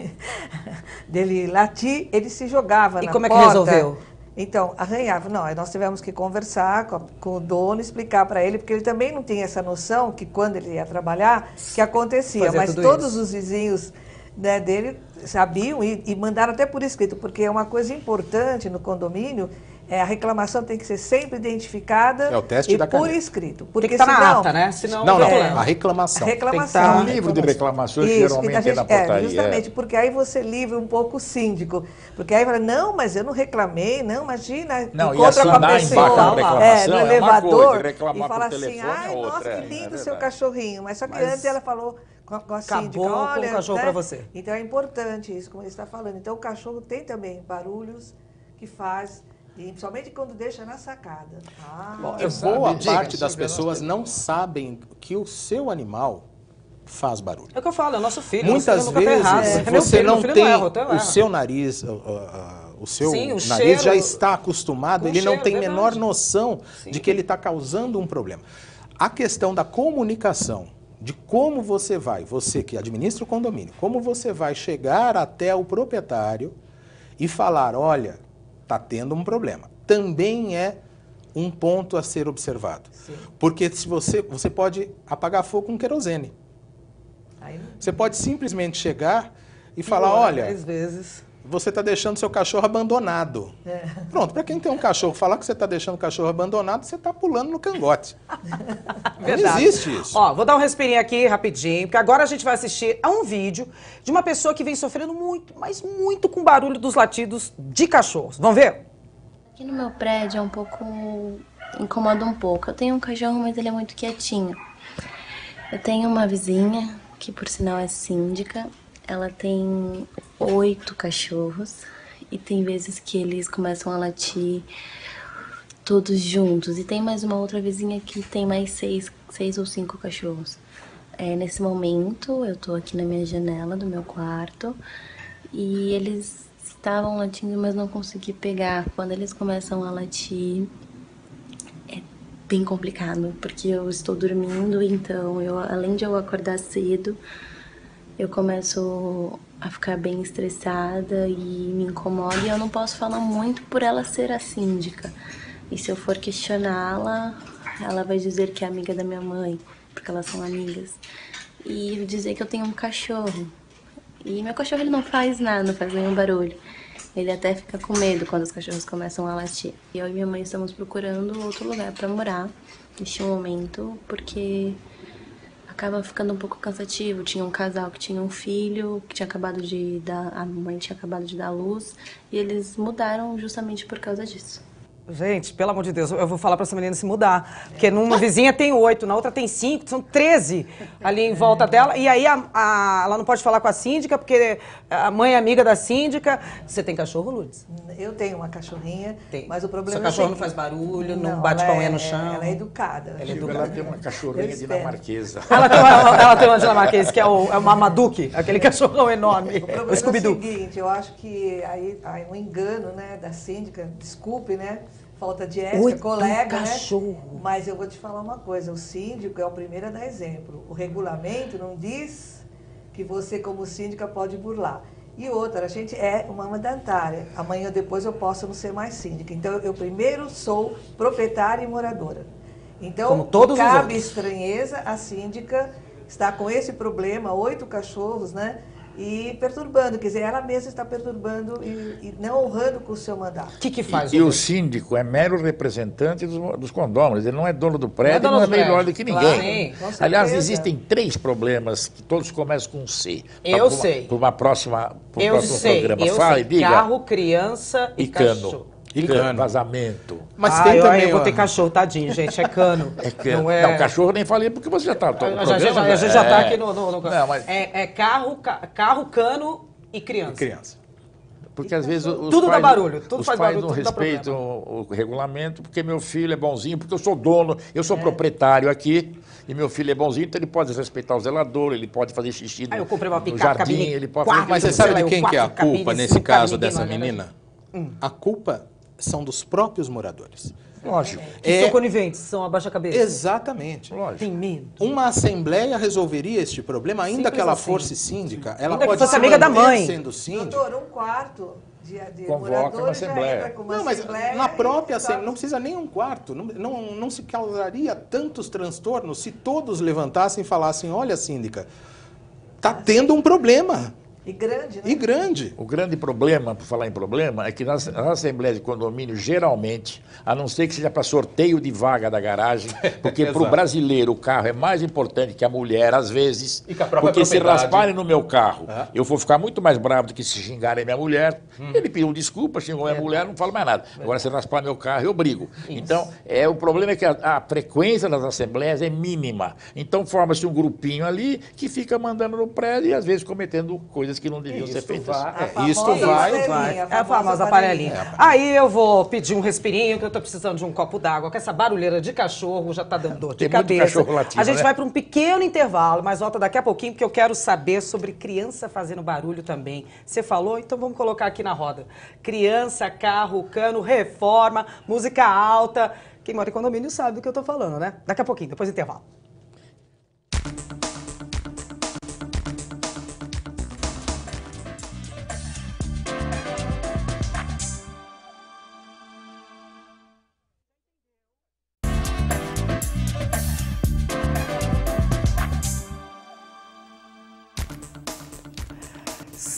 dele latir, ele se jogava E na como é que porta. resolveu? Então, arranhava. Não, aí nós tivemos que conversar com, a- com o dono, explicar para ele, porque ele também não tinha essa noção que quando ele ia trabalhar, que acontecia. Fazer Mas tudo todos isso. os vizinhos, né, dele sabiam e, e mandaram até por escrito, porque é uma coisa importante no condomínio, é, a reclamação tem que ser sempre identificada É o teste e da por caneta. escrito. Tem Porque que estar na senão, ata, né? Senão Não, não, tem É. problema. a reclamação. A reclamação. Tem que estar- Um livro de reclamações Isso, geralmente que a é na gente, é, portaria. justamente, porque aí você livra um pouco o síndico. Porque aí fala, não, mas eu não reclamei, não, imagina, Não, e encontra com a assinar pessoa embaixo a reclamação é, no é uma elevador coisa, reclamar e fala por assim, telefone é ai, outra, nossa, é, que lindo é o seu verdade. cachorrinho. Mas só que Mas antes ela falou com a, com a acabou síndica, com o olha... cachorro pra você. Então é importante isso, como ele está falando. Então o cachorro tem também barulhos que faz... E principalmente quando deixa na sacada. Ah, Bom, Eu boa sabe, diga, parte das diga, pessoas nós não sabem que o seu animal faz barulho. É o que eu falo, é o nosso filho. Muitas nosso filho nunca tá vezes errado. É meu você filho, não meu filho tem erra, então o erra. seu nariz, uh, uh, uh, o seu Sim, o nariz cheiro- já está acostumado, com ele não cheiro, tem verdade. menor noção Sim. de que ele está causando um problema. A questão da comunicação, de como você vai, você que administra o condomínio, como você vai chegar até o proprietário e falar, olha, está tendo um problema. Também é um ponto a ser observado. Sim. Porque se você, você pode apagar fogo com querosene. aí não- Você pode simplesmente chegar e falar, Piora olha, dez vezes. você está deixando seu cachorro abandonado. É. Pronto, para quem tem um cachorro, falar que você está deixando o cachorro abandonado, você está pulando no cangote. Verdade. Não existe isso. Ó, vou dar um respirinho aqui rapidinho, porque agora a gente vai assistir a um vídeo de uma pessoa que vem sofrendo muito, mas muito com o barulho dos latidos de cachorros. Vamos ver? Aqui no meu prédio é um pouco... incomoda um pouco. Eu tenho um cachorro, mas ele é muito quietinho. Eu tenho uma vizinha, que por sinal é síndica. Ela tem oito cachorros e tem vezes que eles começam a latir todos juntos. E tem mais uma outra vizinha que tem mais seis, seis ou cinco cachorros. É, nesse momento, eu tô aqui na minha janela do meu quarto e eles estavam latindo, mas não consegui pegar. Quando eles começam a latir, é bem complicado, porque eu estou dormindo, então, eu, além de eu acordar cedo, eu começo a ficar bem estressada e me incomoda, e eu não posso falar muito por ela ser a síndica. E se eu for questioná-la, ela vai dizer que é amiga da minha mãe, porque elas são amigas. E dizer que eu tenho um cachorro. E meu cachorro ele não faz nada, não faz nenhum barulho. Ele até fica com medo quando os cachorros começam a latir. E eu e minha mãe estamos procurando outro lugar para morar neste momento, porque acaba ficando um pouco cansativo. Tinha um casal que tinha um filho, que tinha acabado de dar, a mãe tinha acabado de dar à luz, e eles mudaram justamente por causa disso. Gente, pelo amor de Deus, eu vou falar pra essa menina se mudar. Porque numa vizinha tem oito, na outra tem cinco, são treze ali em volta dela. E aí a, a, ela não pode falar com a síndica, porque a mãe é amiga da síndica. Você tem cachorro, Lourdes? Eu tenho uma cachorrinha, tem. Mas o problema Seu cachorro é não faz barulho, não, não bate com a unha é, no chão? Ela é educada. Ela, é educada. Ela tem uma cachorrinha dinamarquesa. Ela tem uma, ela tem uma dinamarquesa, que é o, é o Marmaduke, aquele cachorrão enorme. O problema o é o seguinte, eu acho que aí, aí um engano, né, da síndica, desculpe, né? Falta de ética, Oito colega, cachorro. né? Mas eu vou te falar uma coisa, o síndico é o primeiro a dar exemplo. O regulamento não diz que você, como síndica, pode burlar. E outra, a gente é uma mandatária. Amanhã ou depois eu posso não ser mais síndica. Então, eu primeiro sou proprietária e moradora. Então, como todos cabe os estranheza a síndica está com esse problema, oito cachorros, né? E perturbando, quer dizer, ela mesma está perturbando e, e não honrando com o seu mandato. O que que faz? E, e o síndico é mero representante dos, dos condôminos, ele não é dono do prédio, não é, não é melhor do que ninguém. Claro, aliás, existem três problemas que todos começam com C. Eu pra, sei. Para uma próxima, pro eu próximo sei, programa. Eu Fala sei. e diga. Carro, criança e, e cano. cachorro. E cano. Vazamento. Mas ah, tem eu, também, eu vou ter cachorro, tadinho, gente, é cano. É cano. Não, é... não, cachorro nem falei porque você já está no programa. Já, já, já, já, já tá aqui no... no, no... Não, mas... é, é carro, ca... carro, cano e criança. E criança. Porque às vezes os tudo pais, dá barulho, tudo os faz pais barulho, não tudo respeitam o, o regulamento, porque meu filho é bonzinho, porque eu sou dono, eu sou é. proprietário aqui, e meu filho é bonzinho, então ele pode respeitar o zelador, ele pode fazer xixi no, ah, eu comprei uma no jardim, ele pode quatro, fazer... Mas você sabe de quem que é a culpa nesse caso dessa menina? Hum. A culpa são dos próprios moradores. Lógico. Que é... são coniventes, são abaixa-cabeça. Exatamente. Lógico. Tem medo. Uma assembleia resolveria este problema, ainda Simples que ela assim. fosse síndica. Ela ainda pode que fosse amiga da mãe. Sendo síndica. Doutor, um quarto de, de Convoca uma assembleia. Uma não, mas assembleia na própria assembleia, não precisa nem um quarto. Não, não, não se causaria tantos transtornos se todos levantassem e falassem, olha, síndica, está tendo um problema. E grande, né? E grande. O grande problema, por falar em problema, é que nas, nas assembleias de condomínio, geralmente, a não ser que seja para sorteio de vaga da garagem, porque para o brasileiro o carro é mais importante que a mulher, às vezes, e que a própria porque se propriedade... rasparem no meu carro, ah. eu vou ficar muito mais bravo do que se xingarem minha mulher. Hum. Ele pediu desculpa, xingou minha é, mulher, não falo mais nada. É. Agora, se raspar meu carro, eu brigo. Isso. Então, é, o problema é que a, a frequência das assembleias é mínima. Então, forma-se um grupinho ali que fica mandando no prédio e, às vezes, cometendo coisas que não deviam Isso ser feitas. Vai, é, isso vai, vai. É a famosa aparelhinha. É, aí eu vou pedir um respirinho, que eu tô precisando de um copo d'água, que essa barulheira de cachorro já tá dando dor de Tem cabeça. Muito cachorro latindo, a gente né? vai para um pequeno intervalo, mas volta daqui a pouquinho, porque eu quero saber sobre criança fazendo barulho também. Você falou? Então vamos colocar aqui na roda. Criança, carro, cano, reforma, música alta. Quem mora em condomínio sabe do que eu tô falando, né? Daqui a pouquinho, depois do intervalo.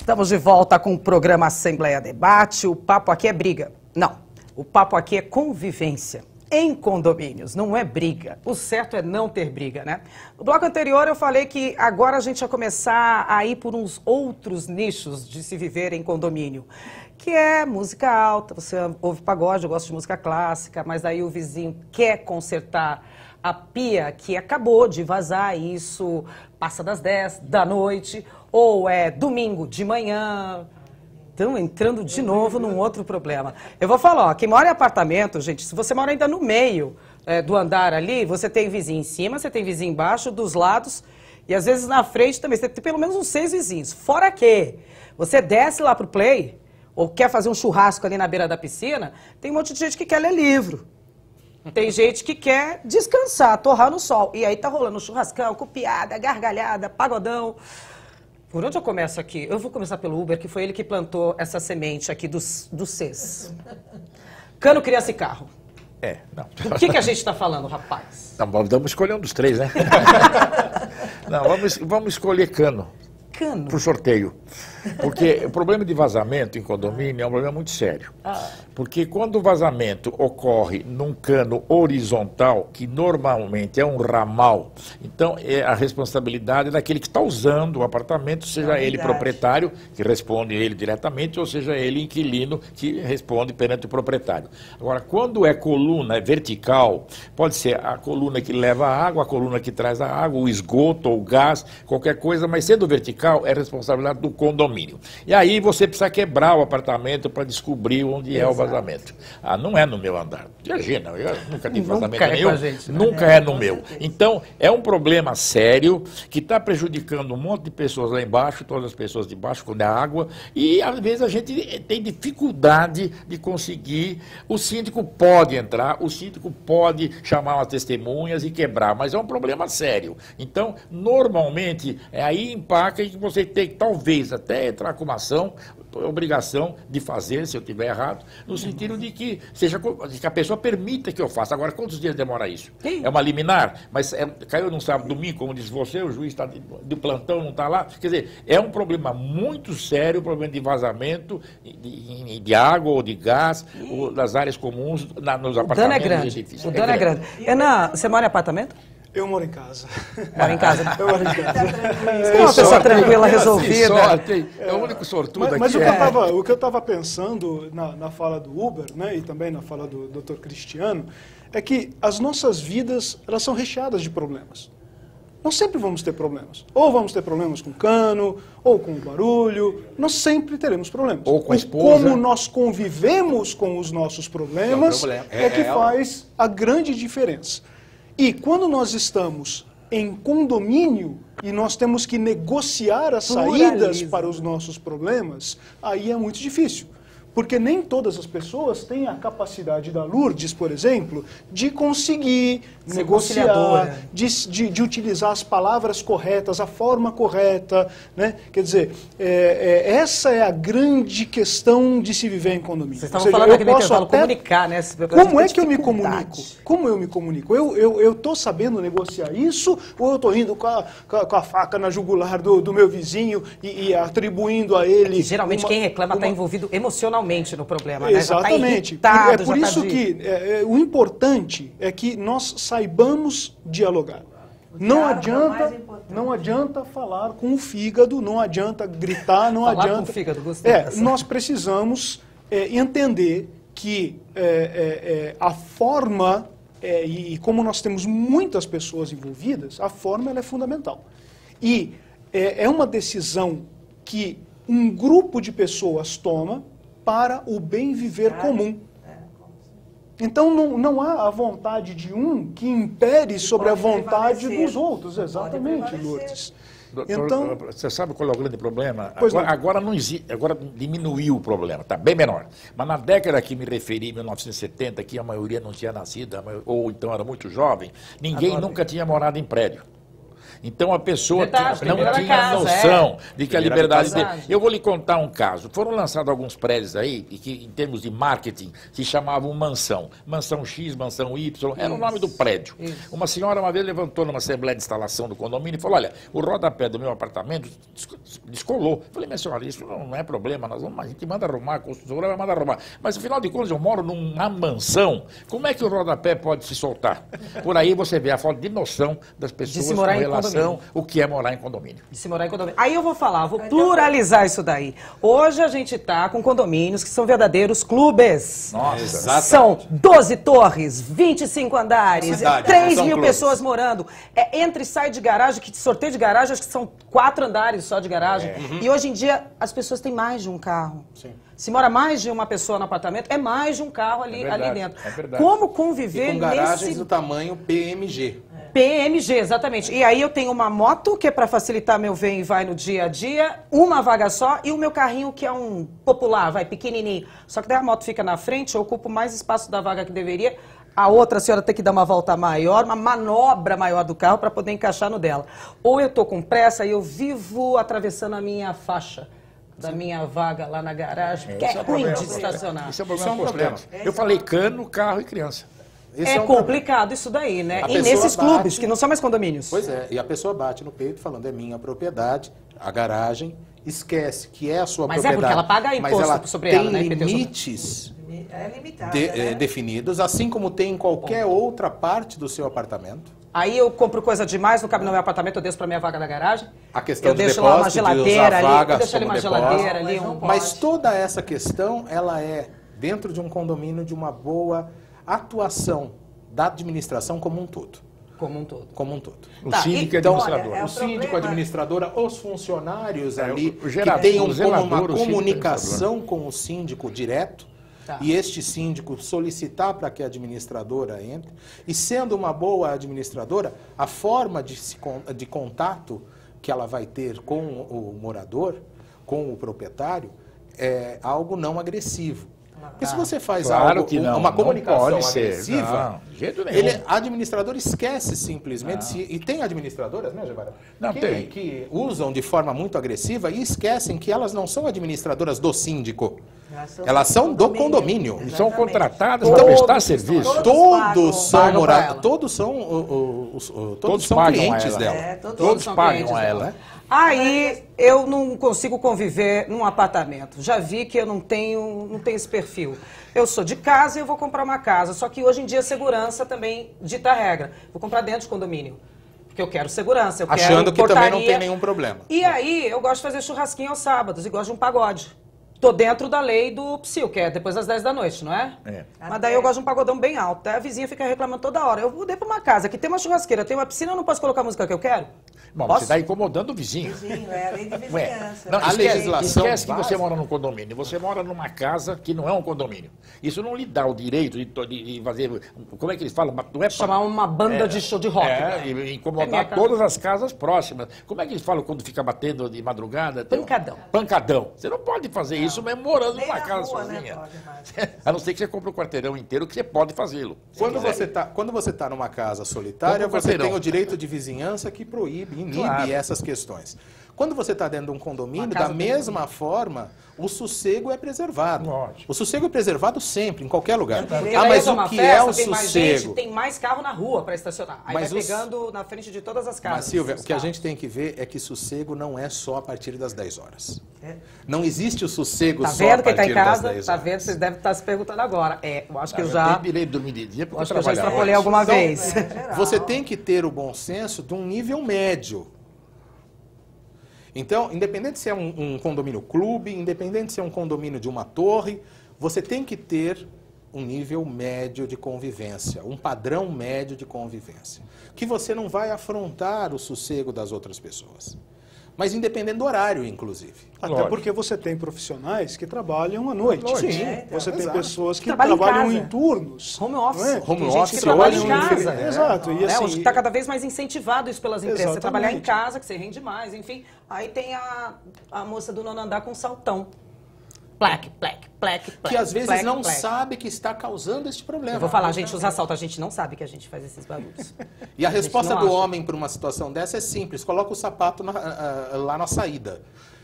Estamos de volta com o programa Assembleia Debate. O papo aqui é briga. Não, o papo aqui é convivência em condomínios, não é briga. O certo é não ter briga, né? No bloco anterior eu falei que agora a gente vai começar a ir por uns outros nichos de se viver em condomínio, que é música alta. Você ouve pagode, eu gosto de música clássica, mas aí o vizinho quer consertar a pia que acabou de vazar, e isso passa das dez da noite, ou é domingo de manhã. Estão entrando de novo num outro problema. Eu vou falar, ó, quem mora em apartamento, gente, se você mora ainda no meio é, do andar ali, você tem vizinho em cima, você tem vizinho embaixo, dos lados, e às vezes na frente também, você tem pelo menos uns seis vizinhos. Fora que você desce lá pro play, ou quer fazer um churrasco ali na beira da piscina, tem um monte de gente que quer ler livro. Tem gente que quer descansar, torrar no sol. E aí tá rolando churrascão, com piada, gargalhada, pagodão. Por onde eu começo aqui? Eu vou começar pelo Uber, que foi ele que plantou essa semente aqui dos, do C E S. Cano, criança e carro. É, não. Do que, que a gente está falando, rapaz? Não, vamos escolher um dos três, né? Não, vamos, vamos escolher cano. Cano? Para o sorteio. Porque o problema de vazamento em condomínio é um problema muito sério. Ah. Porque quando o vazamento ocorre num cano horizontal, que normalmente é um ramal, então é a responsabilidade daquele que está usando o apartamento, seja ele proprietário, que responde ele diretamente, ou seja ele inquilino, que responde perante o proprietário. Agora, quando é coluna, é vertical, pode ser a coluna que leva a água, a coluna que traz a água, o esgoto ou o gás, qualquer coisa, mas sendo vertical, é responsabilidade do condomínio. E aí você precisa quebrar o apartamento para descobrir onde Exato. É o vazamento. Ah, não é no meu andar. Imagina, eu nunca tive vazamento nunca nenhum, é gente, né? nunca é, é no meu. Então, é um problema sério que está prejudicando um monte de pessoas lá embaixo, todas as pessoas de baixo, quando é água, e às vezes a gente tem dificuldade de conseguir. O síndico pode entrar, o síndico pode chamar as testemunhas e quebrar, mas é um problema sério. Então, normalmente, é aí empaca e você tem que, talvez, até entrar com uma ação, obrigação de fazer, se eu estiver errado, no sentido de que, seja, de que a pessoa permita que eu faça. Agora, quantos dias demora isso? Sim. É uma liminar, mas é, caiu num sábado, domingo, como diz você, o juiz está de, de plantão, não está lá. Quer dizer, é um problema muito sério, o problema de vazamento de, de, de água ou de gás, ou das áreas comuns, na, nos apartamentos. O dano é grande. O dano é grande. Ana, você mora em apartamento? Eu moro em casa. Moro em casa. Eu moro em casa. Você é uma pessoa tranquila, resolvida. Sorte, é o único sortudo mas, aqui. Mas o é. que eu tava, o que eu estava pensando na, na fala do Uber, né, e também na fala do doutor Cristiano, é que as nossas vidas, elas são recheadas de problemas. Nós sempre vamos ter problemas. Ou vamos ter problemas com o cano, ou com o barulho. Nós sempre teremos problemas. Ou com a esposa. Como nós convivemos com os nossos problemas é, um problema. é, é que é faz a grande diferença. E quando nós estamos em condomínio e nós temos que negociar as saídas para os nossos problemas, aí é muito difícil. Porque nem todas as pessoas têm a capacidade da Lourdes, por exemplo, de conseguir Ser negociar, de, de, de utilizar as palavras corretas, a forma correta, né? Quer dizer, é, é, essa é a grande questão de se viver em condomínio. Vocês estavam falando aqui no intervalo, comunicar, né? Como é que eu me comunico? Como eu me comunico? Eu estou eu, sabendo negociar isso, ou eu estou indo com a, com a faca na jugular do, do meu vizinho e, e atribuindo a ele... É que, geralmente uma, quem reclama está uma... envolvido emocionalmente no problema, né? Exatamente. Já tá irritado, é por isso tá que é, é, o importante é que nós saibamos dialogar. Não adianta, não adianta falar com o fígado, não adianta gritar, não falar adianta. Com o fígado, gostei é, dessa. Nós precisamos é, entender que é, é, é, a forma é, e, e como nós temos muitas pessoas envolvidas, a forma ela é fundamental. E é, é uma decisão que um grupo de pessoas toma para o bem viver comum. Então não, não há a vontade de um que impere sobre a vontade dos outros. Exatamente, Lourdes. Doutor, então, você sabe qual é o grande problema? Pois agora, não. agora não existe, agora diminuiu o problema, está bem menor. Mas na década que me referi, mil novecentos e setenta, que a maioria não tinha nascido, ou então era muito jovem, ninguém Adoro. nunca tinha morado em prédio. Então a pessoa Verdade, tinha, não primeira tinha casa, noção é. de que a Primeira liberdade casa. dele... Eu vou lhe contar um caso. Foram lançados alguns prédios aí, e que em termos de marketing, se chamavam mansão. Mansão X, mansão Y, era o nome do prédio. Isso. Uma senhora uma vez levantou numa assembleia de instalação do condomínio e falou, olha, o rodapé do meu apartamento descolou. Eu falei, minha senhora, isso não é problema, nós vamos, a gente manda arrumar, a construtora vai mandar arrumar. Mas afinal de contas eu moro numa mansão, como é que o rodapé pode se soltar? Por aí você vê a falta de noção das pessoas com relação o que é morar em condomínio. De se morar em condomínio. Aí eu vou falar, vou pluralizar isso daí. Hoje a gente está com condomínios que são verdadeiros clubes. Nossa, Exatamente. São doze torres, vinte e cinco andares, Cidade, três são mil clubes. pessoas morando. É, entra e sai de garagem, que sorteio de garagem, acho que são quatro andares só de garagem. E hoje em dia as pessoas têm mais de um carro. Sim. Se mora mais de uma pessoa no apartamento, é mais de um carro ali, É verdade, ali dentro. é verdade. Como E conviver com garagens nesse do tamanho P M G. P M G, exatamente. E aí eu tenho uma moto, que é para facilitar meu vem e vai no dia a dia, uma vaga só, e o meu carrinho, que é um popular, vai, pequenininho. Só que daí a moto fica na frente, eu ocupo mais espaço da vaga que deveria. A outra, a senhora tem que dar uma volta maior, uma manobra maior do carro para poder encaixar no dela. Ou eu tô com pressa e eu vivo atravessando a minha faixa da minha vaga lá na garagem, porque é, Esse o ruim problema. de estacionar. Isso é um Isso é um problema. problema. Eu falei cano, carro e criança. Esse É um problema. complicado isso daí, né? A E pessoa nesses bate- clubes, que não são mais condomínios. Pois é, e a pessoa bate no peito falando, é minha propriedade, a garagem, esquece que é a sua Mas é propriedade. porque ela paga mas imposto ela sobre tem ela, né, I P T U sobre- limites É limitado, de- né? eh, definidos, assim como tem em qualquer outra parte do seu apartamento. Aí eu compro coisa demais, não cabe no meu apartamento, eu desço pra minha vaga da garagem. A questão eu de deixo lá uma depósito, de usar geladeira ali, eu vagas deixo ali como uma depósito. geladeira ali, Mas não um... pode. Mas toda essa questão, ela é dentro de um condomínio de uma boa atuação da administração como um todo. Como um todo. Como um todo. O Tá, síndico e Então, administrador. olha, é o o síndico, a problema- administradora, os funcionários É, ali, o gerador, que tenham o como zelador, uma o síndico comunicação com o síndico direto, Tá. e este síndico solicitar para que a administradora entre, e sendo uma boa administradora, a forma de, se con- de contato que ela vai ter com o morador, com o proprietário, é algo não agressivo. Porque se você faz Claro algo, que não, uma não comunicação pode ser, agressiva, não, de jeito nenhum. ele, a administradora esquece simplesmente, se, e tem administradoras, né, Gevara? Não, que, tem. que usam de forma muito agressiva e esquecem que elas não são administradoras do síndico, elas são do condomínio. E são Exatamente. contratadas Todos para prestar estão- serviço. Todos pagam. Todos são Pagam pra mora- ela. todos são, o- o- os- o- todos Todos são pagam clientes ela. dela. É, todos, Todos são pagam clientes a dela. ela. Aí eu não consigo conviver num apartamento. Já vi que eu não tenho, não tenho esse perfil. Eu sou de casa e eu vou comprar uma casa. Só que hoje em dia a segurança também dita a regra. Vou comprar dentro de condomínio. Porque eu quero segurança, eu Achando quero que também não portaria. tem nenhum problema. E aí eu gosto de fazer churrasquinho aos sábados e gosto de um pagode. Tô dentro da lei do psil, que é depois das dez da noite, não é? É. Mas daí eu gosto de um pagodão bem alto. Aí a vizinha fica reclamando toda hora. Eu mudei pra uma casa que tem uma churrasqueira, tem uma piscina, eu não posso colocar a música que eu quero? Bom, Posso? você está incomodando o vizinho. Vizinho, é a lei de Ué, vizinhança. não, A esquece, legislação esquece que você básica. mora num condomínio. Você mora numa casa que não é um condomínio. Isso não lhe dá o direito de, to- de- de fazer... Como é que eles falam? Não é pra- Chamar uma banda de show de rock. É, e É minha incomodar casa. todas as casas próximas. Como é que eles falam quando fica batendo de madrugada? Tem um- Pancadão. Pancadão. Você não pode fazer isso mesmo morando Nem numa na casa rua, né, sozinha. pode mais. A não ser que você compre o quarteirão inteiro, que você pode fazê-lo. se Quando quiser. você está quando você tá numa casa solitária, Compra um você quarteirão. tem o direito de vizinhança que proíbe, inibe Claro. essas questões. Quando você está dentro de um condomínio, Uma casa da tem mesma forma, o sossego é preservado. Lógico. O sossego é preservado sempre, em qualquer lugar. Porque Ah, daí mas é o uma que festa, é o tem mais gente, sossego? tem mais carro na rua para estacionar. Aí Mas vai os- pegando na frente de todas as casas. Mas, Silvia, os o que a carros. gente tem que ver é que sossego não é só a partir das dez horas. É. Não existe o sossego Tá só vendo a quem tá partir em das casa? dez Tá horas. vendo? Vocês devem estar se perguntando agora. É, eu acho que eu Eu já... tenho direito de dormir de dia porque Acho eu que eu já trabalho à extrapolei noite. alguma Então, vez. É geral. Você tem que ter o bom senso de um nível médio. Então, independente se é um, um condomínio clube, independente se é um condomínio de uma torre, você tem que ter um nível médio de convivência, um padrão médio de convivência. Que você não vai afrontar o sossego das outras pessoas. Mas independente do horário, inclusive. Até Lógico. porque você tem profissionais que trabalham à noite. À noite. Sim. É, então, Você tem exato. pessoas que Trabalha em trabalham casa. em turnos. Home office. Não é? Home Tem gente office que trabalha em hoje, casa. é. Exato. E Né? assim, Hoje está cada vez mais incentivado isso pelas empresas. Você trabalhar em Exatamente. casa, que você rende mais, enfim. Aí tem a, a moça do nono andar com saltão. Plaque, plaque, plaque. pleque, pleque, que às vezes pleque, não pleque. sabe que está causando este problema. Eu vou falar, gente, os assaltos, a gente não sabe que a gente faz esses barulhos. E a, a resposta do acha. homem para uma situação dessa é simples, coloca o sapato na, uh, lá na saída.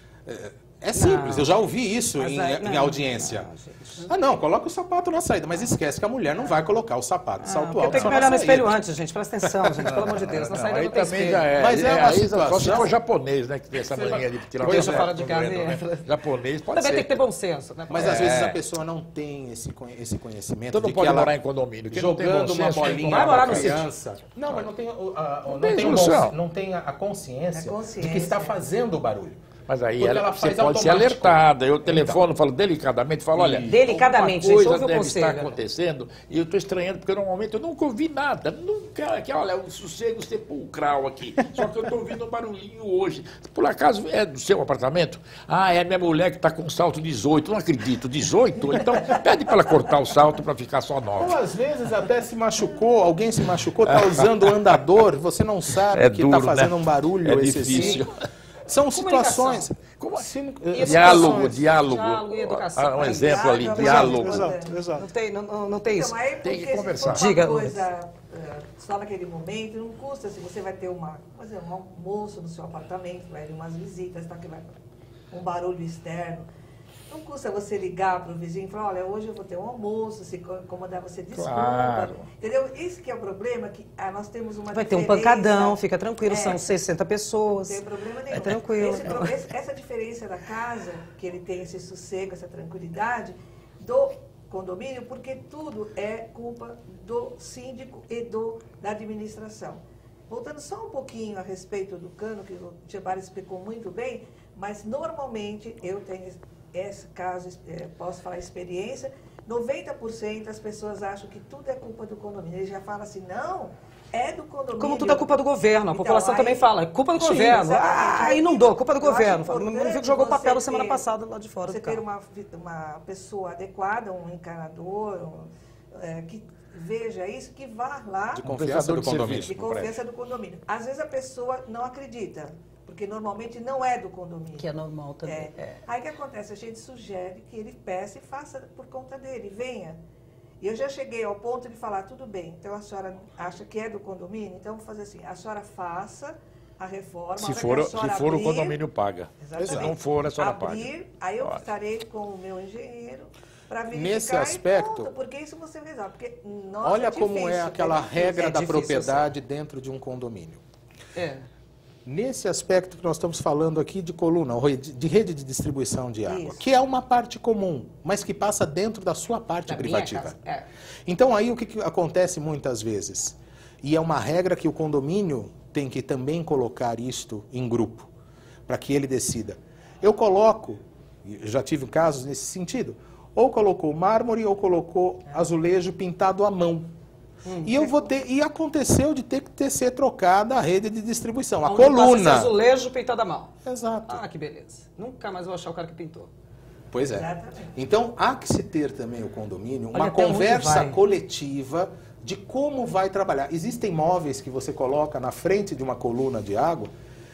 É simples, não, eu já ouvi isso em, aí, não, em audiência. Não, ah, não, coloca o sapato na saída, mas esquece que a mulher não vai colocar o sapato de ah, salto alto. Tem que me olhar no espelho antes, gente, presta atenção, gente, pelo amor de Deus. Na saída aí não tem também espelho. já é. Mas é, é uma situação... Só se for japonês, né, que tem essa mania de tirar o deixa fora de casa e entra. Japonês pode também ser. tem que ter bom senso. Né? Mas é. às vezes a pessoa não tem esse, esse conhecimento. Todo de pode que ela, morar em condomínio. Jogando uma bolinha vai morar no criança. Não, mas não tem, uh, não, tem tem bom, não tem a consciência, a consciência de que está fazendo o barulho. Mas aí ela, ela, você pode automático. ser alertada. Eu telefono, então, falo delicadamente, falo, olha, delicadamente, alguma coisa gente, deve conselho, estar acontecendo e eu estou estranhando porque normalmente eu nunca ouvi nada. Nunca, que, olha, um sossego sepulcral aqui. Só que eu estou ouvindo um barulhinho hoje. Por acaso é do seu apartamento? Ah, é minha mulher que está com salto dezoito. Não acredito, dezoito? Então pede para ela cortar o salto para ficar só nove. Ou às vezes até se machucou, alguém se machucou, está usando o andador, você não sabe é que está duro, fazendo né? um barulho é excessivo. São situações. Como assim? E diálogo, diálogo. Diálogo e educação. Ah, um exemplo ali, Exato, diálogo. Exato, exato. Não tem, não, não tem isso. Então, aí, Tem que porque conversar. Se for uma Diga, coisa uh, só naquele momento, não custa se você vai ter uma, por exemplo, um almoço no seu apartamento, vai ter umas visitas, tá, que vai um barulho externo. Não custa você ligar para o vizinho e falar, olha, hoje eu vou ter um almoço, se incomodar você, desculpa. Claro. Entendeu? Esse que é o problema, que ah, nós temos uma Vai ter um diferença. pancadão, fica tranquilo, É. são sessenta pessoas. Não tem problema nenhum. É tranquilo. Esse pro- esse- essa diferença da casa, que ele tem esse sossego, essa tranquilidade, do condomínio, porque tudo é culpa do síndico e do, da administração. Voltando só um pouquinho a respeito do cano, que o Gebara explicou muito bem, mas normalmente eu tenho esse caso, eh, posso falar experiência, noventa por cento das pessoas acham que tudo é culpa do condomínio. Eles já falam assim, não, é do condomínio. Como tudo é culpa do governo, a Então, população aí- também fala, é culpa do Sim, governo. exatamente. Ah, inundou, culpa do Eu acho governo. Não importante viu que jogou você papel semana ter- passada lá de fora Você do ter carro. uma, uma pessoa adequada, um encanador, um, é, que veja isso, que vá lá De confiança do condomínio. de confiança do condomínio. Às vezes a pessoa não acredita, porque normalmente não é do condomínio. Que é normal também. É. É. Aí o que acontece? A gente sugere que ele peça e faça por conta dele, venha. E eu já cheguei ao ponto de falar, tudo bem, então a senhora acha que é do condomínio, então vou fazer assim, a senhora faça a reforma. Se a hora for, que a se senhora for o abrir, condomínio paga. Exatamente. Se não for, a senhora paga. abrir, aí eu Ótimo. estarei com o meu engenheiro para verificar Nesse e aspecto, pronto, porque isso você resolve. Porque, nossa, olha é como difícil, é aquela difícil. regra é da difícil, propriedade dentro de um condomínio. É. Nesse aspecto que nós estamos falando aqui de coluna, ou de de rede de distribuição de água, Isso. que é uma parte comum, mas que passa dentro da sua parte Da minha privativa. casa, é. Então aí o que, que acontece muitas vezes? E é uma regra que o condomínio tem que também colocar isto em grupo, para que ele decida. Eu coloco, eu já tive casos nesse sentido, ou colocou mármore ou colocou azulejo pintado à mão. Hum, e eu vou ter, e aconteceu de ter que ter, ser trocada a rede de distribuição, a Onde passa esse coluna. azulejo pintado à mão. Exato. Ah, que beleza. Nunca mais vou achar o cara que pintou. Pois é. Exatamente. Então há que se ter também o condomínio Olha uma até onde conversa vai. coletiva de como vai trabalhar. Existem móveis que você coloca na frente de uma coluna de água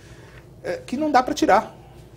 é, que não dá para tirar.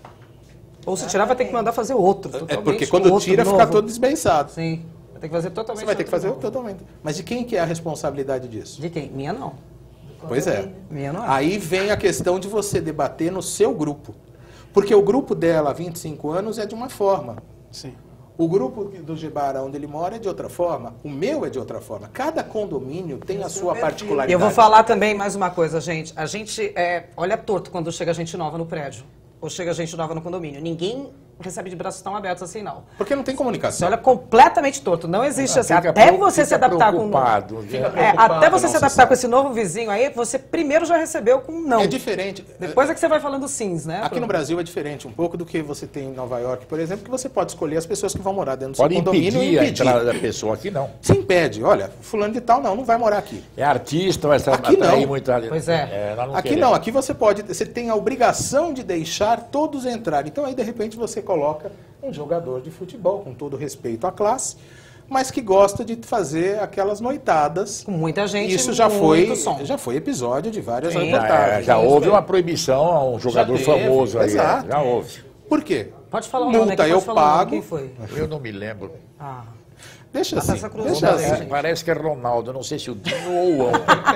Ou se tirar, vai ter que mandar fazer outro. É totalmente porque quando outro, tira novo. fica todo desbençado. Sim. Vai ter que fazer totalmente Você vai ter que outro fazer novo. totalmente. Mas de quem que é a responsabilidade disso? De quem? Minha não. Pois é. Minha não é. Aí vem a questão de você debater no seu grupo. Porque o grupo dela há vinte e cinco anos é de uma forma. Sim. O grupo do Gebara, onde ele mora, é de outra forma. O meu é de outra forma. Cada condomínio tem a sua particularidade. E eu vou falar também mais uma coisa, gente. A gente é, olha torto quando chega gente nova no prédio. Ou chega gente nova no condomínio. Ninguém recebe de braços tão abertos assim, não. Porque não tem Você comunicação. olha completamente torto. Não existe assim. Fica Até preocup- você se fica adaptar com... preocupado, Fica né? É, preocupado, até você não se adaptar sabe. com esse novo vizinho aí, você primeiro já recebeu com um não. É diferente. Depois é que você vai falando sims, né? Aqui no Brasil é diferente um pouco do que você tem em Nova York, por exemplo, que você pode escolher as pessoas que vão morar dentro do Pode seu condomínio impedir e a impedir. entrada da pessoa. Aqui não. Se impede. Olha, fulano de tal não, não vai morar aqui. É artista, vai estar Aqui não. muita... Pois é. nós não Aqui queremos. não, aqui você pode, você tem a obrigação de deixar todos entrar. Então aí de repente você coloca um jogador de futebol, com todo respeito à classe, mas que gosta de fazer aquelas noitadas. Com muita gente, Isso já muito foi, som. já foi episódio de várias Sim. reportagens. É, já Isso houve mesmo. uma proibição a um jogador teve, famoso aí. é, exato. Já houve. Por quê? Pode falar o nome multa aqui, eu pode falar o nome. pago. Quem foi? Eu não me lembro. Ah. Deixa Mata assim, essa deixa curiosidade, assim. gente. Parece que é Ronaldo, não sei se o Dinho ou o Ão.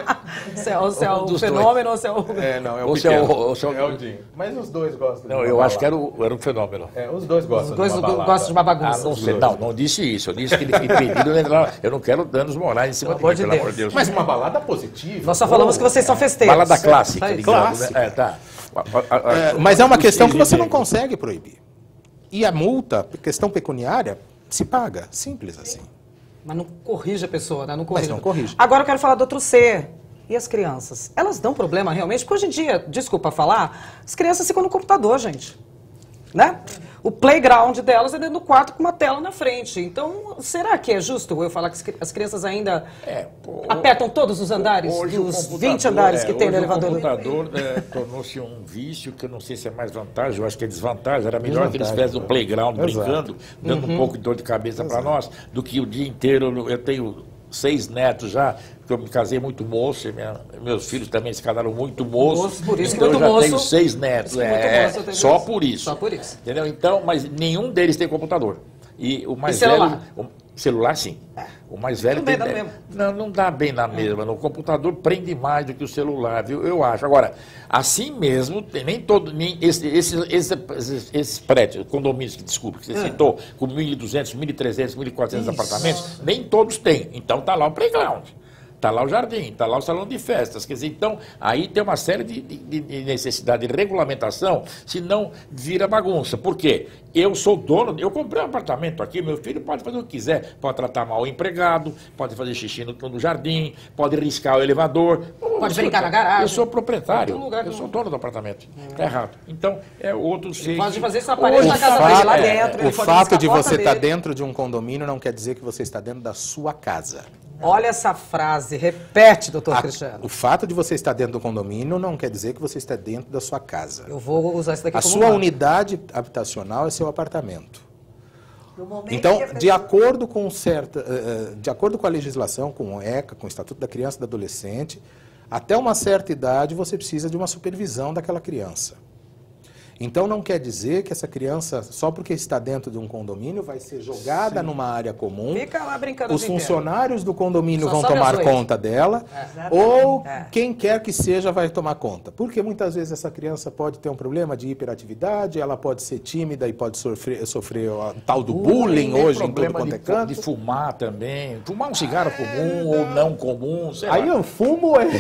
Se é, o- se é Um o dos fenômeno ou se é o... É, não, é o Ou se é pequeno. o- ou se é o- É o Dinho. Mas os dois gostam. Não, de eu uma acho que era, balada. o- era um fenômeno. É, os dois gostam Os dois de uma balada. gostam de uma Ah, bagunça. não sei. Não, não disse isso. Eu disse que ele foi impedido de entrar. Eu não quero danos morais em cima Pelo de mim, amor de pelo Deus. amor de Deus. Mas uma balada positiva. Nós só falamos que vocês são festeiros. Balada clássica, Só isso. digamos, né? Clássica. É, tá. A- a- a- É, mas é uma os questão que filhos você não dele. consegue proibir. E a multa, questão pecuniária, se paga. Simples assim. Mas não corrige a pessoa, né? Não corrige. não corrige. Agora eu quero falar do outro C. E as crianças? Elas dão problema realmente? Porque hoje em dia, desculpa falar, as crianças ficam no computador, gente. Né? O playground delas é dentro do quarto com uma tela na frente. Então, será que é justo eu falar que as cri- as crianças ainda É, pô, apertam todos os andares? Hoje o Dos computador, vinte andares é, que tem no hoje elevador? O computador é, tornou-se um vício que eu não sei se é mais vantagem, eu acho que é desvantagem. Era melhor que eles Desvantagem, fizessem no playground Exato. brincando, dando um pouco de dor de cabeça para nós, do que o dia inteiro. Eu eu tenho seis netos já, porque eu me casei muito moço, e minha- meus filhos também se casaram muito moços. Moço, por isso que então muito eu já moço- tenho seis netos. por isso que muito É, moço eu tenho só isso. por isso. Só por isso. Entendeu? Então, mas nenhum deles tem computador. E o mais E celular? velho. O celular, sim. O mais velho Também tem. dá mesmo. Não, não dá bem na mesma. O computador prende mais do que o celular, viu? Eu acho. Agora, assim mesmo, tem- nem todo. Nem esse, esse, esse, esses, esses prédios, condomínios, que desculpa, que você citou, com mil e duzentos, mil e trezentos, mil e quatrocentos apartamentos, nem todos têm. Então tá lá o playground. Está lá o jardim, está lá o salão de festas. Quer dizer, então, aí tem uma série de, de, de necessidade de regulamentação, senão vira bagunça. Por quê? Eu sou dono, eu comprei um apartamento aqui, meu filho pode fazer o que quiser, pode tratar mal o empregado, pode fazer xixi no, no jardim, pode riscar o elevador. Pode brincar na garagem. Eu sou proprietário, Todo lugar que eu eu- sou dono do apartamento. Está errado. Então, é outro ser. Pode que- fazer isso na parede O da casa fato, dele, lá é, dentro. ele o pode fato riscar de a porta você estar dele. dentro de um condomínio não quer dizer que você está dentro da sua casa. Olha essa frase, repete, doutor A- Cristiano. o fato de você estar dentro do condomínio não quer dizer que você está dentro da sua casa. Eu vou usar isso daqui A como sua marco. unidade habitacional é seu apartamento. No momento Então, que a de pessoa- acordo com certa, eh, eh, de acordo com a legislação, com o ECA, com o Estatuto da Criança e do Adolescente, até uma certa idade você precisa de uma supervisão daquela criança. Então não quer dizer que essa criança, só porque está dentro de um condomínio, vai ser jogada numa área comum. Fica lá brincando Os o dia inteiro. funcionários do condomínio Só vão sobe tomar às oito. conta dela, Exatamente. ou É. quem quer que seja vai tomar conta. Porque muitas vezes essa criança pode ter um problema de hiperatividade, ela pode ser tímida e pode sofrer, sofrer o tal do bullying Tem hoje em tudo problema quanto é de, canto. de fumar também. Fumar um cigarro comum ou não comum, sei Aí lá. o fumo é,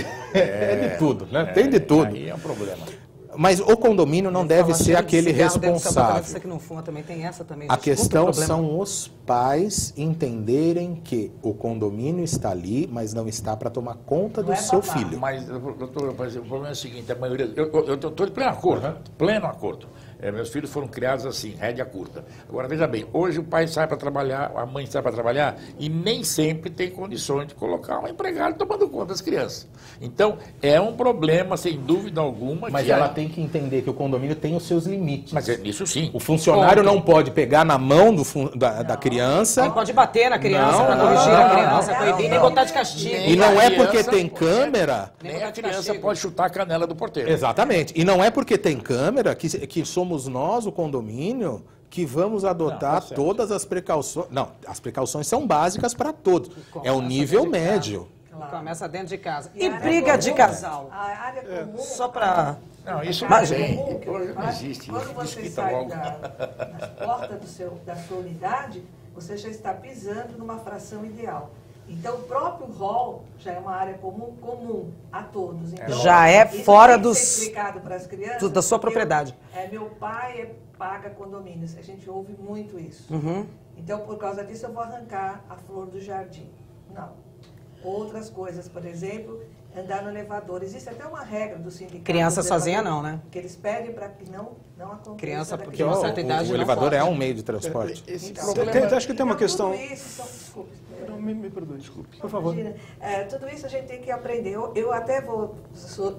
é de tudo, né? Tem de tudo. Aí é um problema. Mas o condomínio não Ele deve fala ser cheio de aquele cigarro dentro do seu apartamento, responsável. Você que não fuma também tem essa também. A gente. Desculpa o questão problema. são os pais entenderem que o condomínio está ali, mas não está para tomar conta do Não é seu babá. filho. Mas, doutor, mas o problema é o seguinte, a maioria... Eu estou de pleno acordo, pleno acordo. É, meus filhos foram criados assim, rédea curta. Agora, veja bem, hoje o pai sai para trabalhar, a mãe sai para trabalhar e nem sempre tem condições de colocar um empregado tomando conta das crianças. Então, é um problema, sem dúvida alguma. Mas que ela a- tem que entender que o condomínio tem os seus limites. Mas é nisso sim. O funcionário Ponto. não pode pegar na mão do fun- da, da criança. Não pode bater na criança Não, para não, corrigir não, a não, criança, não, proibir, não, nem não. botar de castigo. E não é a porque criança tem pode- câmera. Nem Nem botar a de criança castigo. pode chutar a canela do porteiro. Exatamente. E não é porque tem câmera que, que somos nós, o condomínio, que vamos adotar Não, tá certo. todas as precauções. Não, as precauções são básicas para todos. É o Começa nível dentro de casa. médio. Começa dentro de casa. E E a área briga de comum, casal. A área comum. Só para... Não, isso Mas- não tem. comum, que Hoje não faz- existe. Quando Isso você desquita sai logo. da, das portas do seu, da sua unidade, você já está pisando numa fração ideal. Então, o próprio hall já é uma área comum, comum a todos. Então, Já é isso fora tem que dos- ser explicado para as crianças. do- da sua porque propriedade. eu- é, meu pai é, paga condomínios. A gente ouve muito isso. Uhum. Então, por causa disso, eu vou arrancar a flor do jardim. Não. Outras coisas, por exemplo, andar no elevador. Existe até uma regra do sindicato. Criança dos sozinha elevadores, não, né? Que eles pedem para que não, não aconteça. Criança, da porque criança. uma certa O- idade o não elevador pode. é um meio de transporte. Esse Então, problema... Tem- acho que tem uma então, questão- Tudo isso, são- desculpe, Não, me, me perdoe, desculpe. Por favor. imagina, é, tudo isso a gente tem que aprender. Eu, eu até vou so-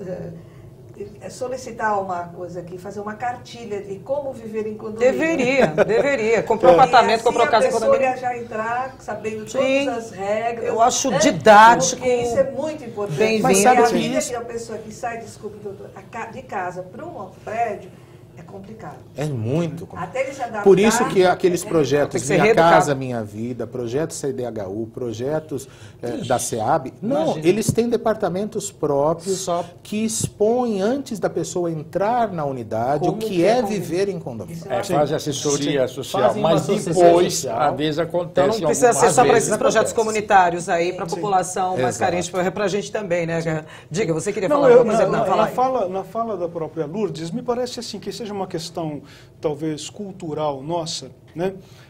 é, solicitar uma coisa aqui, fazer uma cartilha de como viver em condomínio. Deveria, deveria. Comprou um E apartamento, assim comprou casa em a pessoa condomínio. ia já entrar sabendo Sim. todas as regras. Eu acho né? didático, Porque isso é muito importante. bem-vindo. Mas sabe a que vida isso- que a pessoa que sai, desculpe, doutor, a ca- de casa para um prédio é complicado. É muito complicado. Até ele se adaptar, Por isso que aqueles é, projetos ser Minha reeducado. Casa Minha Vida, projetos C D H U, projetos eh, da SEAB, não, imagina. eles têm departamentos próprios Só- que expõem antes da pessoa entrar na unidade Como o que que é é viver em condomínio. É, faz assessoria social, Fazem uma mas assessoria depois, social. às vezes Então acontece não precisa ser algumas só para vezes esses projetos acontece. comunitários aí, para a população mais Exato. carente, para a gente também, né? Diga, você queria Não, falar eu, alguma coisa? na, Não, na- fala na aí. fala, na fala da própria Lourdes, me parece assim que seja uma questão, talvez, cultural nossa, né?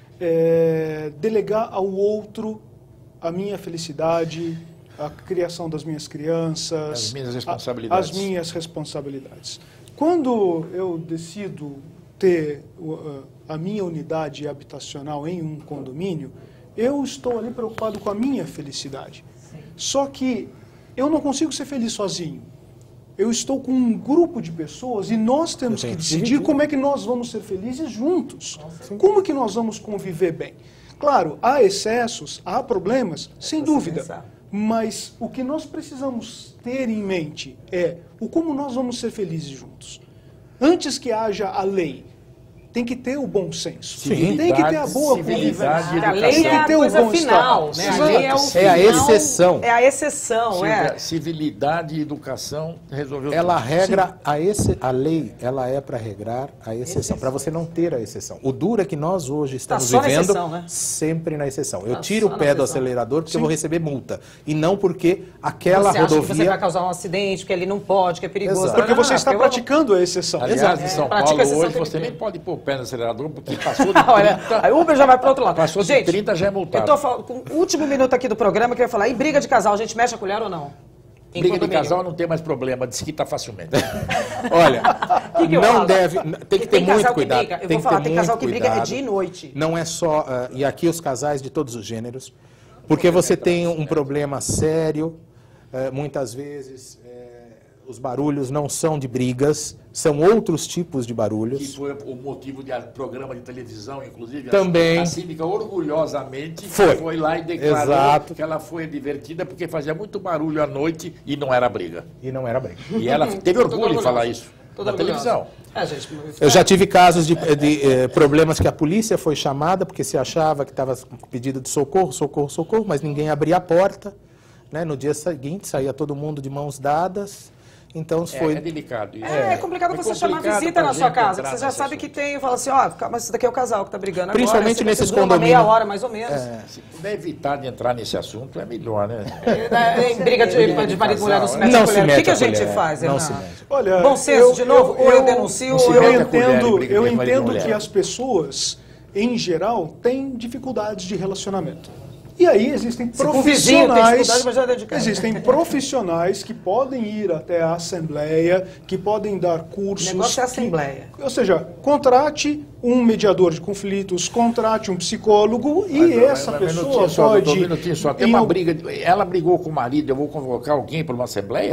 É, delegar ao outro a minha felicidade, a criação das minhas crianças, As minhas a- responsabilidades. as minhas responsabilidades. Quando eu decido ter uh, a minha unidade habitacional em um condomínio, eu estou ali preocupado com a minha felicidade. Só que eu não consigo ser feliz sozinho. Eu estou com um grupo de pessoas e nós temos Eu que tenho que decidir dividir. como é que nós vamos ser felizes juntos. Como que nós vamos conviver bem? Claro, há excessos, há problemas, sem Pra se dúvida. pensar. Mas o que nós precisamos ter em mente é o como nós vamos ser felizes juntos. Antes que haja a lei, tem que ter o bom senso. Sim. Tem que ter a boa Civilidade convivência. e A lei Tem é que a ter o coisa bom final, estado. né? A Exato. lei é o É final. a exceção. É a exceção, Civil- é. Civilidade e educação resolveu Ela tudo. regra a, esse, a lei, ela é para regrar a exceção, para você não ter a exceção. O duro é que nós hoje estamos só na vivendo exceção, né? sempre na exceção. Eu Tá tiro só o na pé do exceção. acelerador porque eu vou receber multa e não porque aquela Você acha que você rodovia vai causar um acidente, que ele não pode, que é perigoso. Exato. Porque Não, não, você não, está porque eu vou- praticando a exceção. Aliás, É, em São pratica Paulo exceção hoje tem você que- nem pode pôr o pé no acelerador porque passou de Olha, trinta. aí o Uber já vai para outro lado. Passou de Gente, trinta, já é multado. Eu tô falando, com o último minuto aqui do programa, eu queria falar, e briga de casal, a gente mexe a colher ou não? Em Briga de condomínio. casal não tem mais problema, desquita facilmente. Olha, Que que eu não falo? deve, tem que ter Tem casal muito que cuidado. briga, eu tem vou falar, que ter tem casal muito que briga é cuidado. dia e noite. Não é só, ah, e aqui os casais de todos os gêneros, porque você tem um problema sério, eh, muitas vezes eh, os barulhos não são de brigas, são outros tipos de Que barulhos. foi o motivo de a- programa de televisão, inclusive. a- Também. A Cívica orgulhosamente Foi. lá e declarou Exato. que ela foi divertida porque fazia muito barulho à noite e não era briga. E não era briga. E ela teve orgulho de falar isso Toda na orgulhosa. televisão. É, gente, Eu já tive casos de, de, eh, problemas que a polícia foi chamada porque se achava que estava com pedido de socorro, socorro, socorro, mas ninguém abria a porta. Né? No dia seguinte saía todo mundo de mãos dadas. Então É, foi. é delicado isso. É, é complicado É você chamar complicado visita pra na sua gente casa, que entrar você já nesse sabe que assunto. tem, fala assim, ó, mas esse daqui é o casal que tá brigando agora. Principalmente se você nesses dura uma condomínios. meia hora, mais ou menos. Se puder evitar de entrar nesse assunto, é melhor, né? É, em briga de, de marido e mulher não se mete Não a se colher. O que, mete que a a gente colher, faz, não Hernan? se mete. Olha, Bom senso, de novo, ou eu denuncio, não se ou Eu mete eu... a colher em entendo, briga eu de marido e entendo mulher. que as pessoas, em geral, têm dificuldades de relacionamento. E aí existem Se com o vizinho tem profissionais, dificuldade, imagina dentro de casa. existem profissionais que podem ir até a assembleia, que podem dar cursos. O negócio é a que- assembleia. ou seja, contrate um mediador de conflitos, contrate um psicólogo e Mas, essa mas, pessoa minutinho só, pode... doutor, minutinho só. Tem em uma al- briga. de- Ela brigou com o marido, eu vou convocar alguém para uma assembleia?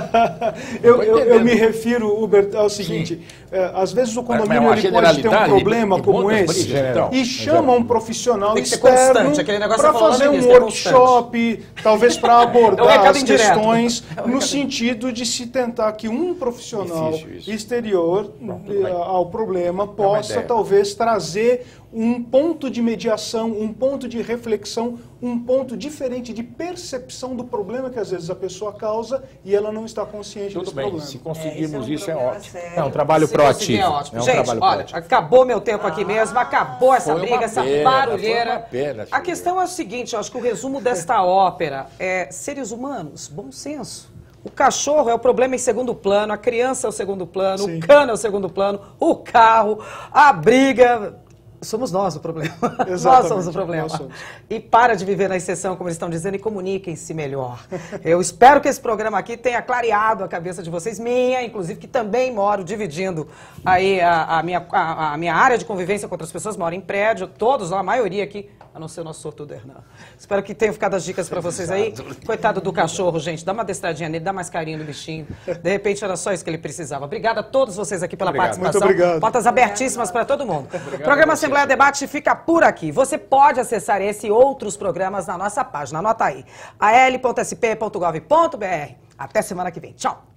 eu, Tô eu, eu entendendo. me refiro, Uber, ao seguinte, é, às vezes o Mas- mas condomínio uma ele pode ter um generalidade problema de- de como muitas esse brigas, então. e chama um profissional Tem que ser externo constante, aquele negócio para que você falou fazer no um início, que é workshop, talvez para É um abordar recado as indireto. questões É um no recado- sentido de se tentar que um profissional Difícil isso. exterior Pronto, eh, vai. ao problema uma possa ideia. talvez trazer um ponto de mediação, um ponto de reflexão, um ponto diferente de percepção do problema que às vezes a pessoa causa e ela não está consciente Tudo do bem, problema. se conseguirmos isso é ótimo. É um trabalho Se conseguir, proativo. É ótimo. É um Gente, trabalho olha, proativo. acabou meu tempo aqui mesmo, acabou essa Foi uma briga, essa pena, barulheira. foi uma pena, A Silvia. questão é o seguinte, eu acho que o resumo desta ópera é seres humanos, bom senso. O cachorro é o problema em segundo plano, a criança é o segundo plano, Sim. o cano é o segundo plano, o carro, a briga. Somos nós o problema. Nós Exatamente, somos o problema. nós somos. E para de viver na exceção, como eles estão dizendo, e comuniquem-se melhor. Eu espero que esse programa aqui tenha clareado a cabeça de vocês, minha, inclusive, que também moro dividindo aí a, a minha, a, a minha área de convivência com outras pessoas, moro em prédio, todos lá, a maioria aqui, a não ser o nosso sortudo Hernan. Espero que tenham ficado as dicas para vocês aí. Coitado do cachorro, gente, dá uma adestradinha nele, dá mais carinho no bichinho. De repente era só isso que ele precisava. Obrigada a todos vocês aqui pela Obrigado. participação. Muito obrigado. Portas abertíssimas para todo mundo. O programa Assembleia Debate fica por aqui. Você pode acessar esse e outros programas na nossa página. Anota aí, a l ponto s p ponto gov ponto b r. Até semana que vem. Tchau.